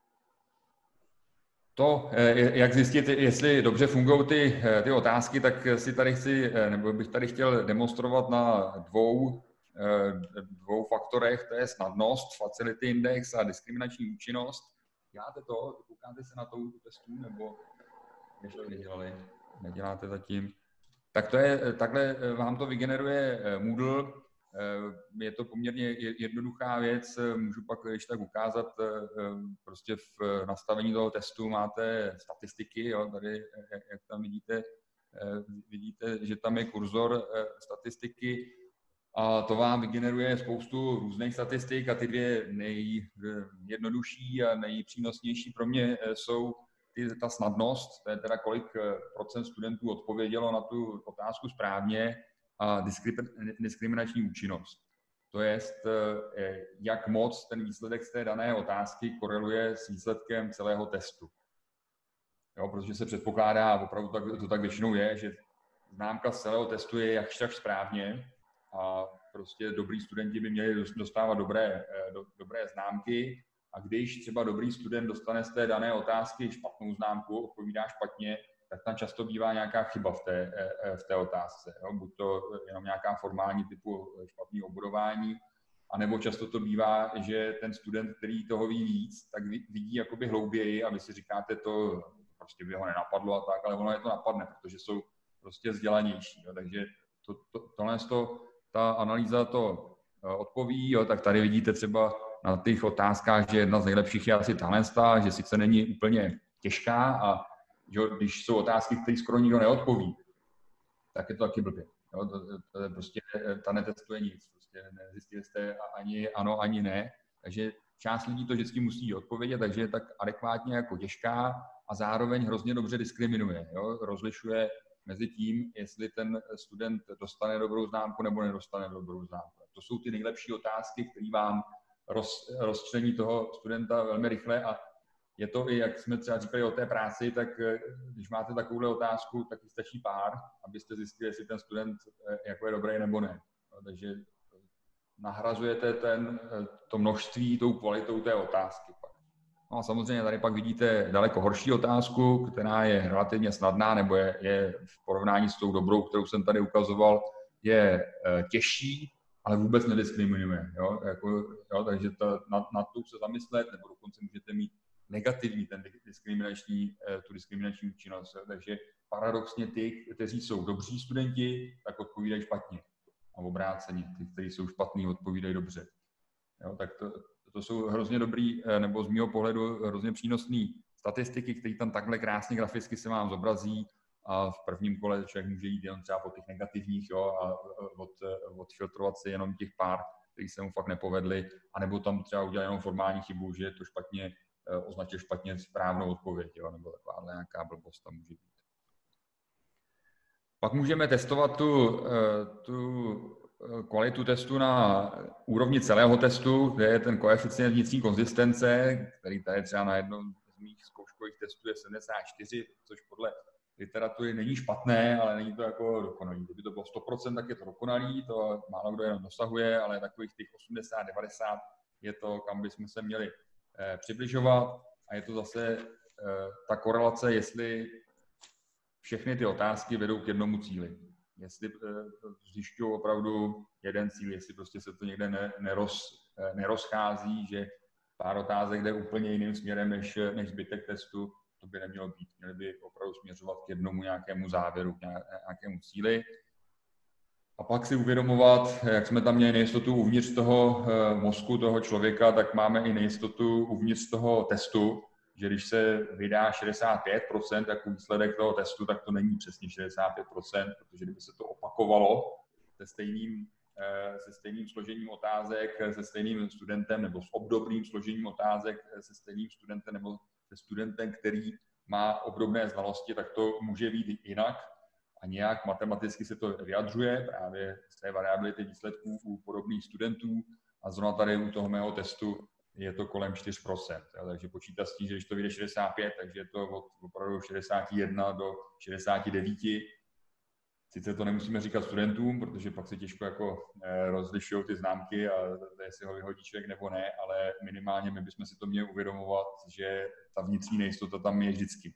To, jak zjistit, jestli dobře fungují ty, ty otázky, tak si tady chci, nebo bych tady chtěl demonstrovat na dvou, dvou faktorech, to je snadnost, facility index a diskriminační účinnost. Děláte to? Koukáte se na tou testu, nebo ještě nedělali? Neděláte zatím? Tak to je, takhle vám to vygeneruje Moodle. Je to poměrně jednoduchá věc, můžu pak když tak ukázat, prostě v nastavení toho testu máte statistiky, jo, tady, jak tam vidíte, vidíte, že tam je kurzor statistiky a to vám vygeneruje spoustu různých statistik a ty dvě nejjednodušší a nejpřínosnější pro mě jsou ta snadnost, to je teda kolik procent studentů odpovědělo na tu otázku správně, a diskriminační účinnost. To je, jak moc ten výsledek z té dané otázky koreluje s výsledkem celého testu. Jo, protože se předpokládá, a opravdu tak, to tak většinou je, že známka z celého testu je jakž tak správně a prostě dobrý studenti by měli dostávat dobré, do, dobré známky. A když třeba dobrý student dostane z té dané otázky špatnou známku, odpovídá špatně, tak tam často bývá nějaká chyba v té, v té otázce. Jo? Buď to jenom nějaká formální typu špatný obudování, anebo často to bývá, že ten student, který toho ví víc, tak vidí jakoby hlouběji a vy si říkáte, to prostě by ho nenapadlo a tak, ale ono je to napadne, protože jsou prostě vzdělanější. Jo? Takže to, to, tohle to, ta analýza to odpoví, jo, tak tady vidíte třeba na těch otázkách, že jedna z nejlepších je asi tahle, že sice není úplně těžká a že když jsou otázky, které skoro nikdo neodpoví, tak je to taky blbě. Jo, to, to, to je prostě, ta netestuje nic, prostě nezjistili jste ani ano, ani ne, takže část lidí to vždycky musí odpovědět, takže je tak adekvátně jako těžká a zároveň hrozně dobře diskriminuje, jo, rozlišuje mezi tím, jestli ten student dostane dobrou známku nebo nedostane dobrou známku. To jsou ty nejlepší otázky, které vám roz, rozčlení toho studenta velmi rychle a je to i, jak jsme třeba říkali o té práci, tak když máte takovouhle otázku, tak stačí pár, abyste zjistili, jestli ten student jako je dobrý nebo ne. Takže nahrazujete ten, to množství tou kvalitou té otázky. No a samozřejmě tady pak vidíte daleko horší otázku, která je relativně snadná, nebo je, je v porovnání s tou dobrou, kterou jsem tady ukazoval, je těžší, ale vůbec nediskriminuje. Jo? Jako, jo, takže to, na, na tu se zamyslet, nebo dokonce můžete mít negativní ten diskriminační, tu diskriminační účinnost. Takže paradoxně ty, kteří jsou dobří studenti, tak odpovídají špatně. A obráceně, ty, kteří jsou špatní, odpovídají dobře. Jo, tak to, to jsou hrozně dobrý, nebo z mého pohledu hrozně přínosné statistiky, které tam takhle krásně graficky se vám zobrazí a v prvním kole člověk může jít jenom třeba po těch negativních, jo, a od, odfiltrovat si jenom těch pár, který se mu fakt nepovedli, anebo tam třeba udělat jenom formální chybu, že to špatně označil špatně správnou odpověď, jo, nebo taková nějaká blbost tam může být. Pak můžeme testovat tu, tu kvalitu testu na úrovni celého testu, kde je ten koeficient vnitřní konzistence, který tady třeba na jednom z mých zkouškových testů je sedmdesát čtyři, což podle literatury není špatné, ale není to jako dokonalý. Kdyby to bylo sto procent, tak je to dokonalý, to málo kdo jenom dosahuje, ale takových těch osmdesát devadesát je to, kam bychom se měli eh, přibližovat. A je to zase eh, ta korelace, jestli všechny ty otázky vedou k jednomu cíli. Jestli eh, zjišťují opravdu jeden cíl, jestli prostě se to někde ne, neroz, eh, nerozchází, že pár otázek jde úplně jiným směrem než, než zbytek testu, to by nemělo být. Měli by opravdu směřovat k jednomu nějakému závěru, k nějakému cíli. A pak si uvědomovat, jak jsme tam měli nejistotu uvnitř toho mozku toho člověka, tak máme i nejistotu uvnitř toho testu, že když se vydá šedesát pět procent jako výsledek toho testu, tak to není přesně šedesát pět procent, protože kdyby se to opakovalo se stejným, se stejným složením otázek, se stejným studentem nebo s obdobným složením otázek se stejným studentem nebo se studentem, který má obdobné znalosti, tak to může být jinak a nějak matematicky se to vyjadřuje právě z té variability výsledků u podobných studentů a zrovna tady u toho mého testu je to kolem čtyři procenta. Takže počítá s tím, že když to vyjde šedesát pět, takže je to od opravdu šedesát jedna do šedesát devět. Sice to nemusíme říkat studentům, protože pak se těžko jako rozlišují ty známky a jestli ho vyhodí člověk nebo ne, ale minimálně my bychom si to měli uvědomovat, že ta vnitřní nejistota tam je vždycky.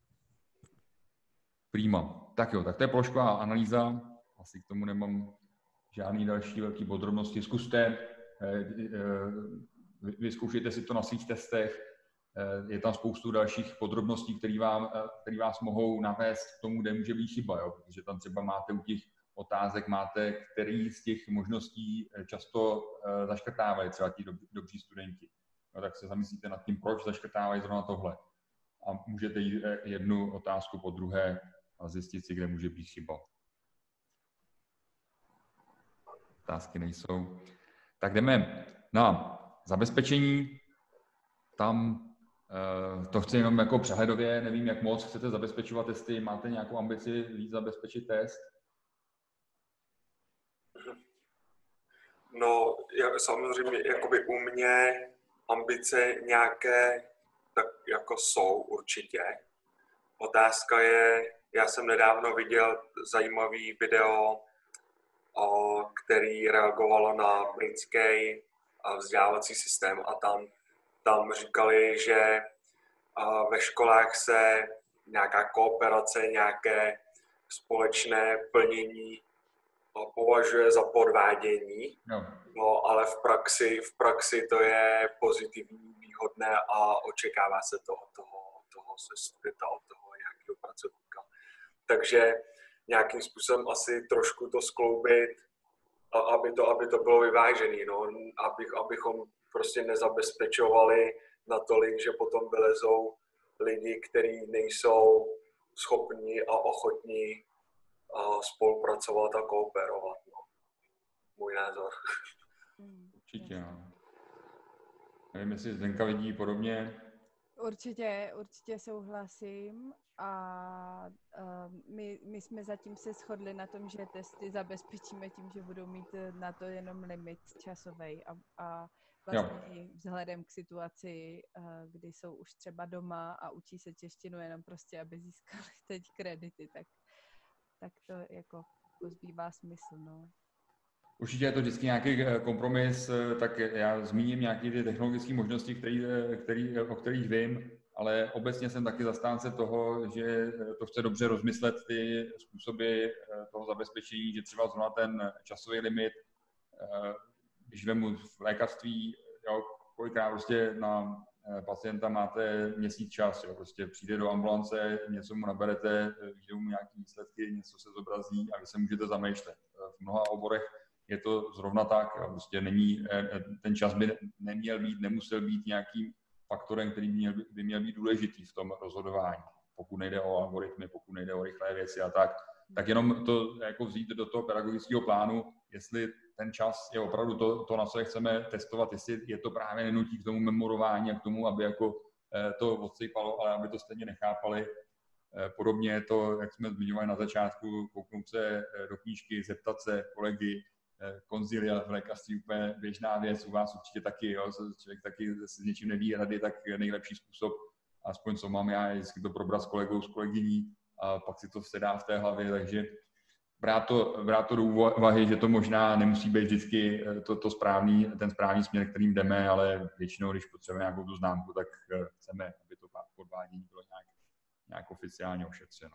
Prima. Tak jo, tak to je položková analýza. Asi k tomu nemám žádný další velký podrobnosti. Zkuste, vyzkoušejte si to na svých testech. Je tam spoustu dalších podrobností, které vám, které vás mohou navést k tomu, kde může být chyba, jo? Protože tam třeba máte u těch otázek, máte, který z těch možností často zaškrtávají třeba ti dobří studenti. No, tak se zamyslíte nad tím, proč zaškrtávají zrovna tohle. A můžete jít jednu otázku po druhé a zjistit si, kde může být chyba. Otázky nejsou. Tak jdeme na zabezpečení. Tam to chci jenom jako přehledově, nevím, jak moc chcete zabezpečovat testy, máte nějakou ambici víc zabezpečit test? No, samozřejmě, jakoby u mě ambice nějaké tak jako jsou určitě. Otázka je, já jsem nedávno viděl zajímavý video, který reagovalo na britský vzdělávací systém a tam Tam říkali, že ve školách se nějaká kooperace, nějaké společné plnění považuje za podvádění, no. No, ale v praxi, v praxi to je pozitivní, výhodné a očekává se to od toho, od toho studenta, od toho nějakého pracovníka. Takže nějakým způsobem asi trošku to skloubit, a aby to, aby to bylo vyvážené, no, abych, abychom prostě nezabezpečovali natolik, že potom vylezou lidi, kteří nejsou schopní a ochotní a spolupracovat a kooperovat. No. Můj názor. Určitě. No. Nevím, jestli Zdenka vidí podobně. Určitě, určitě souhlasím a uh, my, my jsme zatím se shodli na tom, že testy zabezpečíme tím, že budou mít na to jenom limit časový a, a vlastně jo. Vzhledem k situaci, uh, kdy jsou už třeba doma a učí se češtinu jenom prostě, aby získali teď kredity, tak, tak to jako pozbývá smysl, no. Určitě je to vždycky nějaký kompromis, tak já zmíním nějaké ty technologické možnosti, který, který, o kterých vím, ale obecně jsem taky zastánce toho, že to chce dobře rozmyslet ty způsoby toho zabezpečení, že třeba zrovna ten časový limit, když vemu v lékařství, jo, kolikrát prostě na pacienta máte měsíc čas, jo, prostě přijde do ambulance, něco mu naberete, vyjdou mu nějaké výsledky, něco se zobrazí a vy se můžete zamýšlet. V mnoha oborech je to zrovna tak, prostě není, ten čas by neměl být, nemusel být nějakým faktorem, který měl, by měl být důležitý v tom rozhodování. Pokud nejde o algoritmy, pokud nejde o rychlé věci a tak, tak jenom to jako vzít do toho pedagogického plánu, jestli ten čas je opravdu to, to na co chceme testovat, jestli je to právě nenutí k tomu memorování a k tomu, aby jako to odsypalo, ale aby to stejně nechápali. Podobně je to, jak jsme zmiňovali na začátku, kouknout se do knížky, zeptat se kolegy, konzilia v lékařství úplně běžná věc, u vás určitě taky, jo, člověk taky se s něčím neví rady, tak nejlepší způsob, aspoň co mám já, je vždycky to probrat s kolegou, s kolegyní a pak si to vsedá v té hlavě, takže brát to, brát to do úvahy, že to možná nemusí být vždycky to, to správný, ten správný směr, kterým jdeme, ale většinou, když potřebujeme nějakou tu známku, tak chceme, aby to podvádění bylo nějak, nějak oficiálně ošetřeno.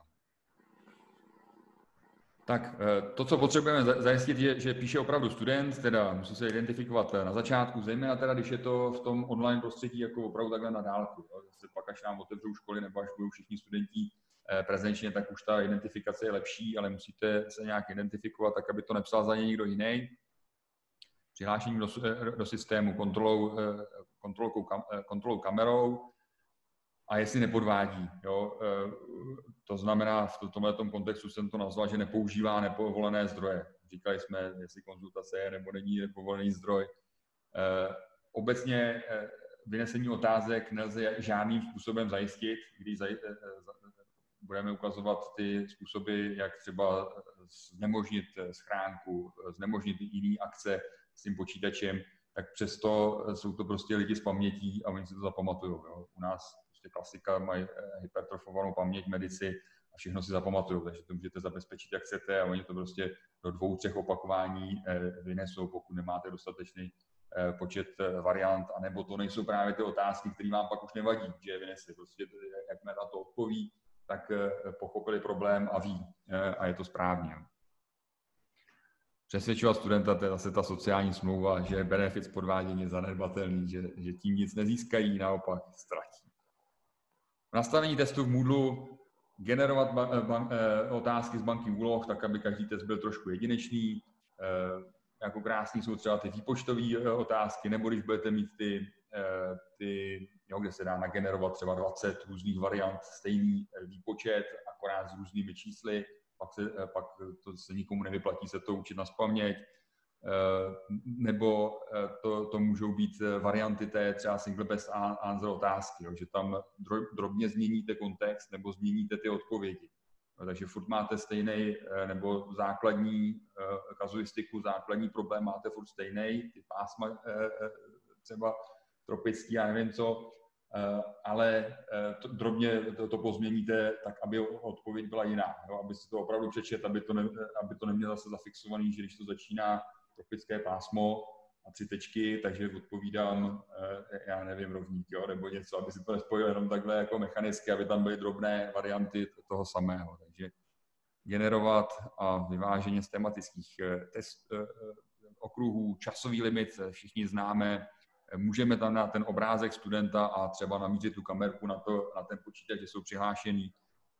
Tak to, co potřebujeme zajistit, je, že píše opravdu student, teda musí se identifikovat na začátku, zejména teda, když je to v tom online prostředí jako opravdu takhle na dálku. Zase pak, až nám otevřou školy nebo až budou všichni studenti prezenčně, tak už ta identifikace je lepší, ale musíte se nějak identifikovat, tak aby to nepsal za ně někdo jiný. Přihlášením do, do systému, kontrolou, kontrolou, kontrolou kamerou a jestli nepodvádí. Jo? To znamená, v tomto kontextu jsem to nazval, že nepoužívá nepovolené zdroje. Říkali jsme, jestli konzultace je nebo není nepovolený zdroj. Obecně vynesení otázek nelze žádným způsobem zajistit, když zaj, budeme ukazovat ty způsoby, jak třeba znemožnit schránku, znemožnit jiné akce s tím počítačem, tak přesto jsou to prostě lidi s pamětí a oni si to zapamatují. Jo? U nás prostě klasika mají hypertrofovanou paměť, medici a všechno si zapamatují, takže to můžete zabezpečit, jak chcete a oni to prostě do dvou, třech opakování vynesou, pokud nemáte dostatečný počet variant, anebo to nejsou právě ty otázky, které vám pak už nevadí, že je vynesli. Prostě jak na to odpoví, tak pochopili problém a ví a je to správně. Přesvědčovat studenta, to je zase ta sociální smlouva, že benefit z podvádění je zanedbatelný, že, že tím nic nezískají, naopak ztratí. V nastavení testu v Moodlu generovat ba, ba, otázky z banky úloh, tak aby každý test byl trošku jedinečný. Jako krásný jsou třeba ty výpočtové otázky, nebo když budete mít ty, ty jo, kde se dá nagenerovat třeba dvacet různých variant, stejný výpočet, akorát s různými čísly, pak, se, pak to se nikomu nevyplatí se to učit nazpaměť, nebo to, to můžou být varianty té třeba single best answer otázky, jo, že tam drobně změníte kontext nebo změníte ty odpovědi. Takže furt máte stejný, nebo základní kazuistiku, základní problém máte furt stejný, ty pásma třeba tropický, já nevím co, ale to, drobně to, to pozměníte tak, aby odpověď byla jiná, jo? Aby si to opravdu přečet, aby to, ne, aby to nemělo zase zafixovaný, že když to začíná tropické pásmo a tři tečky, takže odpovídám, já nevím, rovník, jo? Nebo něco, aby si to nespojil jenom takhle jako mechanicky, aby tam byly drobné varianty toho samého. Takže generovat a vyváženě z tematických test, okruhů, časový limit všichni známe, můžeme tam dát ten obrázek studenta a třeba namířit tu kamerku na, to, na ten počítač, že jsou přihlášený.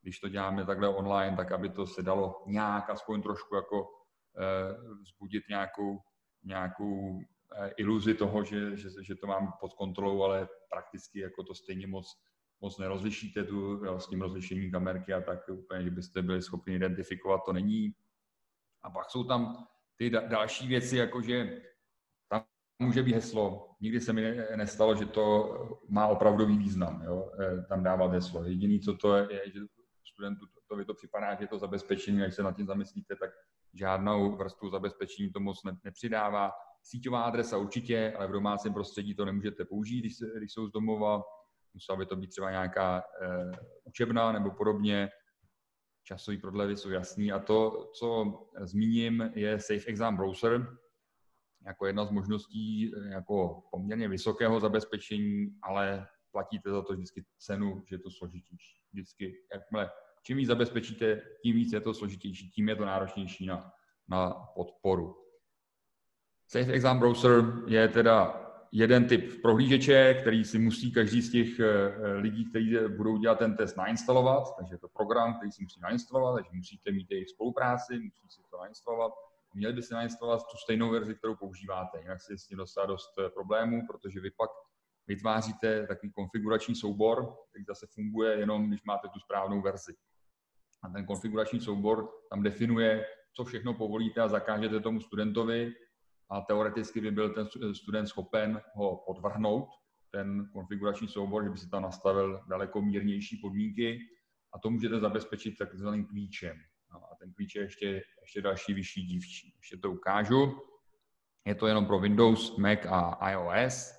když to děláme takhle online, tak aby to se dalo nějak, aspoň trošku jako eh, vzbudit nějakou, nějakou eh, iluzi toho, že, že, že to mám pod kontrolou, ale prakticky jako to stejně moc, moc nerozlišíte tu, jo, s tím rozlišením kamerky a tak úplně, že byste byli schopni identifikovat, to není. A pak jsou tam ty da- další věci, jakože tam může být heslo. Nikdy se mi nestalo, že to má opravdový význam, jo, tam dávat heslo. Jediný, co to je, je že studentu to, to, to připadá, že je to zabezpečení, když se nad tím zamyslíte, tak žádnou vrstvu zabezpečení to moc ne, nepřidává. Síťová adresa určitě, ale v domácím prostředí to nemůžete použít, když, se, když jsou z domova. Musela by to být třeba nějaká eh, učebna nebo podobně. Časové prodlevy jsou jasný. A to, co zmíním, je Safe Exam Browser, jako jedna z možností jako poměrně vysokého zabezpečení, ale platíte za to vždycky cenu, že je to složitější. Vždycky, jakmile, čím víc zabezpečíte, tím víc je to složitější, tím je to náročnější na, na podporu. Safe Exam Browser je teda jeden typ prohlížeče, který si musí každý z těch lidí, kteří budou dělat ten test, nainstalovat. Takže je to program, který si musí nainstalovat, takže musíte mít jejich spolupráci, musí si to nainstalovat. Měli by si nainstalovat tu stejnou verzi, kterou používáte, jinak si s tím dostat dost problémů, protože vy pak vytváříte takový konfigurační soubor, který zase funguje jenom, když máte tu správnou verzi. A ten konfigurační soubor tam definuje, co všechno povolíte a zakážete tomu studentovi, a teoreticky by byl ten student schopen ho podvrhnout, ten konfigurační soubor, že by si tam nastavil daleko mírnější podmínky, a to můžete zabezpečit takzvaným klíčem. No a ten klíč je ještě, ještě další vyšší dívčí. Ještě to ukážu. Je to jenom pro Windows, Mac a iOS.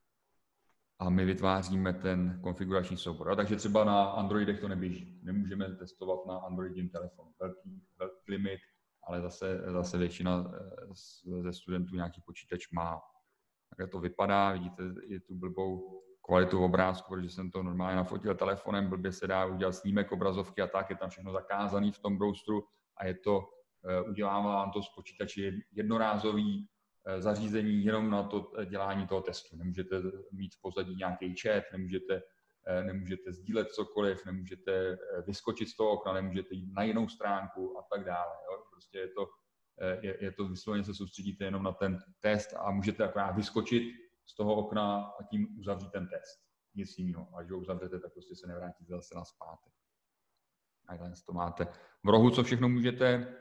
A my vytváříme ten konfigurační soubor. A takže třeba na Androidech to neběží. Nemůžeme testovat na Androidovém telefonu. Velký, velký limit, ale zase, zase většina ze studentů nějaký počítač má. Takhle to vypadá, vidíte i tu blbou kvalitu obrázku, protože jsem to normálně nafotil telefonem, blbě se dá udělat snímek obrazovky a tak, je tam všechno zakázaný v tom browseru a je to, udělává vám to z počítače jednorázový zařízení jenom na to dělání toho testu. Nemůžete mít v pozadí nějaký chat, nemůžete, nemůžete sdílet cokoliv, nemůžete vyskočit z toho okna, nemůžete jít na jinou stránku a tak dále. Jo? Prostě je to, je, je to vysloveně se soustředíte jenom na ten test a můžete akorát vyskočit z toho okna a tím uzavřít ten test. Nic jiného. A když ho uzavřete, tak prostě se nevrátíte zase nazpátek. A tady to máte v rohu, co všechno můžete.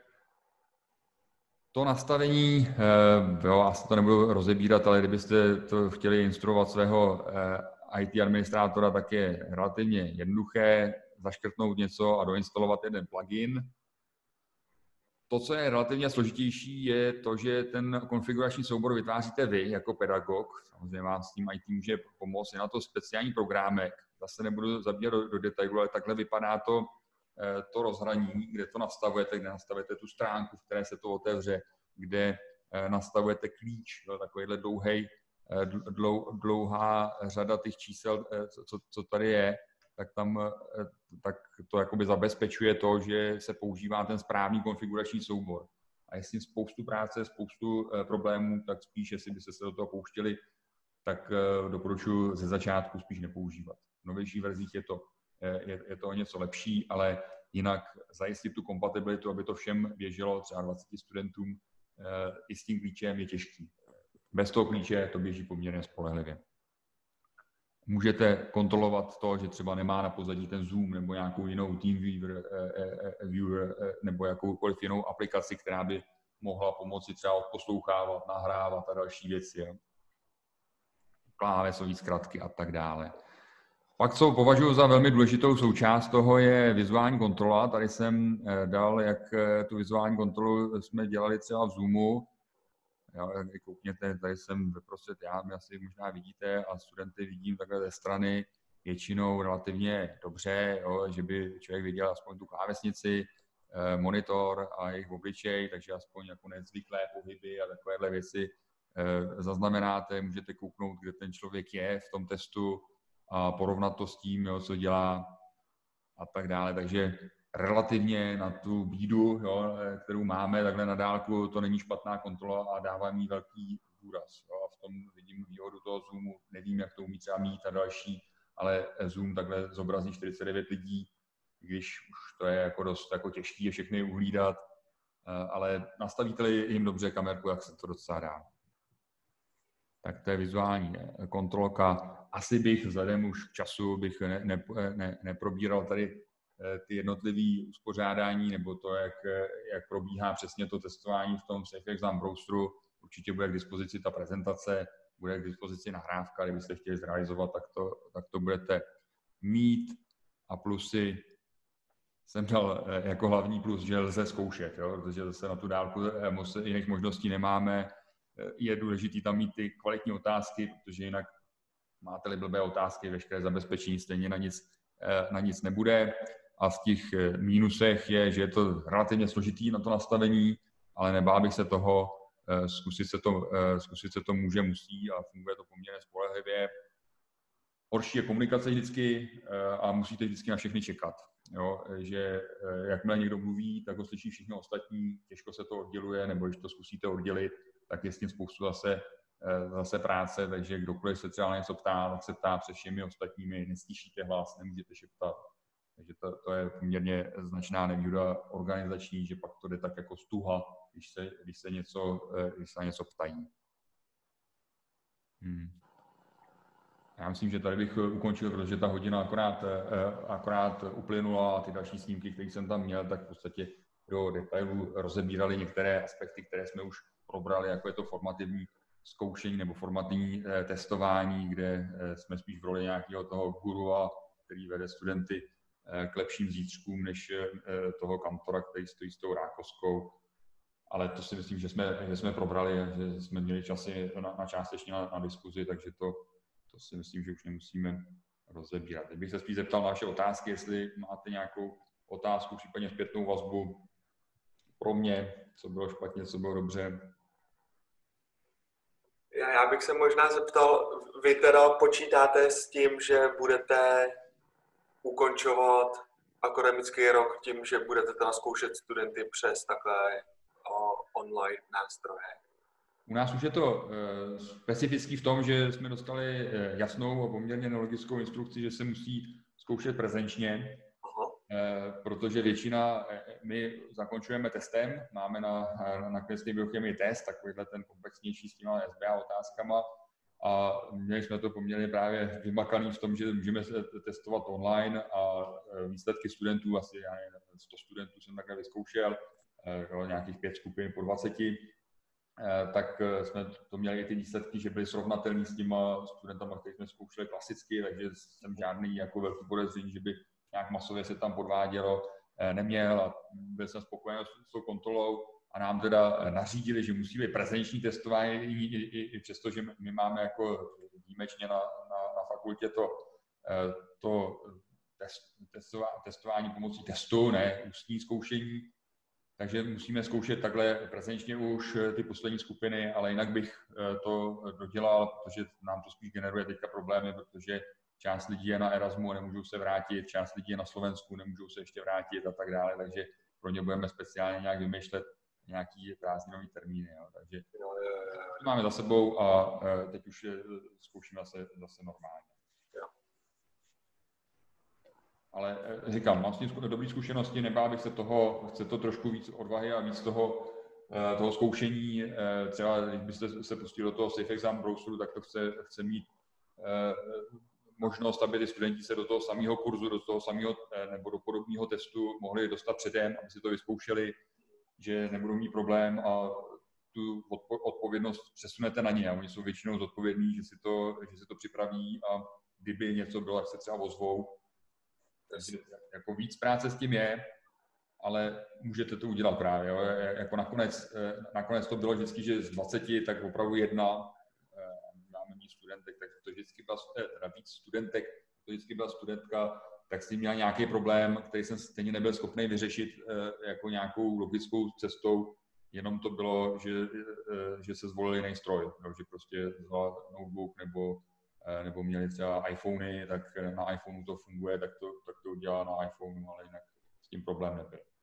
To nastavení, jo, asi to nebudu rozebírat, ale kdybyste to chtěli instruovat svého í té administrátora, tak je relativně jednoduché zaškrtnout něco a doinstalovat jeden plugin. To, co je relativně složitější, je to, že ten konfigurační soubor vytváříte vy jako pedagog. Samozřejmě vám s tím í té může pomoct. Je na to speciální programek. Zase nebudu zabíhat do, do detailu, ale takhle vypadá to, to rozhraní, kde to nastavujete, kde nastavujete tu stránku, v které se to otevře, kde nastavujete klíč, jo, takovýhle dlouhej, dlou, dlouhá řada těch čísel, co, co tady je, tak tam tak to jakoby zabezpečuje to, že se používá ten správný konfigurační soubor. A jestli spoustu práce, spoustu problémů, tak spíš, jestli by se do toho pouštěli, tak doporučuji ze začátku spíš nepoužívat. V novějších verzích je to, je, je to o něco lepší, ale jinak zajistit tu kompatibilitu, aby to všem běželo, třeba dvaceti studentům, i s tím klíčem je těžký. Bez toho klíče to běží poměrně spolehlivě. Můžete kontrolovat to, že třeba nemá na pozadí ten Zoom nebo nějakou jinou TeamViewer viewer, nebo jakoukoliv jinou aplikaci, která by mohla pomoci třeba odposlouchávat, nahrávat a další věci. Klávesové zkratky a tak dále. Pak, co považuji za velmi důležitou součást toho, je vizuální kontrola. Tady jsem dal, jak tu vizuální kontrolu jsme dělali třeba v Zoomu. Jo, jak koukněte, tady jsem vyprostřed, já, mě asi možná vidíte a studenty vidím takhle ze strany většinou relativně dobře, jo, že by člověk viděl aspoň tu klávesnici, monitor a jejich obličej, takže aspoň jako nezvyklé pohyby a takovéhle věci zaznamenáte, můžete kouknout, kde ten člověk je v tom testu a porovnat to s tím, jo, co dělá a tak dále, takže relativně na tu bídu, jo, kterou máme takhle na dálku, to není špatná kontrola a dává mi velký důraz. Jo. A v tom vidím výhodu toho Zoomu, nevím, jak to umí třeba mít a další, ale Zoom takhle zobrazí čtyřicet devět lidí když už to je jako dost jako těžké je všechny uhlídat, ale nastavíte-li jim dobře kamerku, jak se to docela dá. Tak to je vizuální kontrolka. Asi bych vzhledem už k času bych ne, ne, ne, neprobíral tady ty jednotlivé uspořádání nebo to, jak, jak probíhá přesně to testování v tom Safe Exam Browseru. Určitě bude k dispozici ta prezentace, bude k dispozici nahrávka, kdybyste chtěli zrealizovat, tak to, tak to budete mít. A plusy jsem dal jako hlavní plus, že lze zkoušet, jo? Protože zase na tu dálku jiných možností nemáme. Je důležité tam mít ty kvalitní otázky, protože jinak máte-li blbé otázky, veškeré zabezpečení stejně na nic, na nic nebude. A v těch mínusech je, že je to relativně složitý na to nastavení, ale nebál bych se toho, zkusit se to, zkusit se to může, musí a funguje to poměrně spolehlivě. Horší je komunikace vždycky a musíte vždycky na všechny čekat. Jo? Že jakmile někdo mluví, tak ho slyší všichni ostatní, těžko se to odděluje, nebo když to zkusíte oddělit, tak je s tím spoustu zase, zase práce, takže kdokoliv se třeba něco ptá, tak se ptá před všemi ostatními, neslyšíte hlas, nemůžete šeptat. Takže to, to je poměrně značná nevýhoda organizační, že pak to jde tak jako stuha, když se, když se, něco, když se něco ptají. Hmm. Já myslím, že tady bych ukončil, protože ta hodina akorát, akorát uplynula a ty další snímky, které jsem tam měl, tak v podstatě do detailů rozebírali některé aspekty, které jsme už probrali, jako je to formativní zkoušení nebo formativní testování, kde jsme spíš v roli nějakého toho gurua, který vede studenty k lepším zítřkům, než toho kantora, který stojí s tou rákoskou. Ale to si myslím, že jsme, že jsme probrali a že jsme měli časy na, na částečně na, na diskuzi, takže to, to si myslím, že už nemusíme rozebírat. Teď bych se spíš zeptal na vaše otázky, jestli máte nějakou otázku, případně zpětnou vazbu pro mě, co bylo špatně, co bylo dobře. Já bych se možná zeptal, vy teda počítáte s tím, že budete ukončovat akademický rok tím, že budete teda zkoušet studenty přes takhle o, online nástroje? U nás už je to uh, specifický v tom, že jsme dostali uh, jasnou a poměrně nelogickou instrukci, že se musí zkoušet prezenčně, uh, protože většina, uh, my zakončujeme testem, máme na, na, na klinické biochemii test, takovýhle ten komplexnější s těma S B A otázkama, a měli jsme to poměrně právě vymakaný v tom, že můžeme testovat online a výsledky studentů, asi já nevím, sto studentů jsem takhle vyzkoušel, nějakých pět skupin po dvaceti, tak jsme to měli ty výsledky, že byly srovnatelné s těma studentama, který jsme zkoušeli klasicky, takže jsem žádný jako velký podezření, že by nějak masově se tam podvádělo, neměl a byl jsem spokojený s tou kontrolou. A nám teda nařídili, že musí být prezenční testování, i, i, i přesto, že my máme jako výjimečně na, na, na fakultě to, to test, testování, testování pomocí testu, ne ústní zkoušení. Takže musíme zkoušet takhle prezenčně už ty poslední skupiny, ale jinak bych to dodělal, protože nám to spíš generuje teďka problémy, protože část lidí je na Erasmu, nemůžou se vrátit, část lidí je na Slovensku, nemůžou se ještě vrátit a tak dále, takže pro ně budeme speciálně nějak vymýšlet nějaký prázdninový termíny, jo. Takže to máme za sebou a teď už zkoušíme zase, zase normálně. Ale říkám, mám s tím dobré zkušenosti, nebál bych se toho, chce to trošku víc odvahy a víc toho, toho zkoušení. Třeba když byste se pustili do toho Safe Exam Browseru, tak to chce, chce mít možnost, aby ty studenti se do toho samého kurzu, do toho samého nebo do podobného testu mohli dostat předem, aby si to vyzkoušeli, že nebudou mít problém a tu odpovědnost přesunete na ně. A oni jsou většinou zodpovědní, že si to, že si to připraví a kdyby něco bylo, tak se třeba ozvou. Takže jako víc práce s tím je, ale můžete to udělat právě. Jo. Jako nakonec, nakonec to bylo vždycky, že z dvaceti tak opravdu jedna, máme víc studentek, tak to vždycky byla, teda víc studentek, to vždycky byla studentka, tak s tím měla nějaký problém, který jsem stejně nebyl schopný vyřešit jako nějakou logickou cestou, jenom to bylo, že, že se zvolil jiný stroj, že prostě vzala notebook nebo, nebo měli třeba iPhony, tak na iPhoneu to funguje, tak to, tak to udělá na iPhoneu, ale jinak s tím problém nebyl.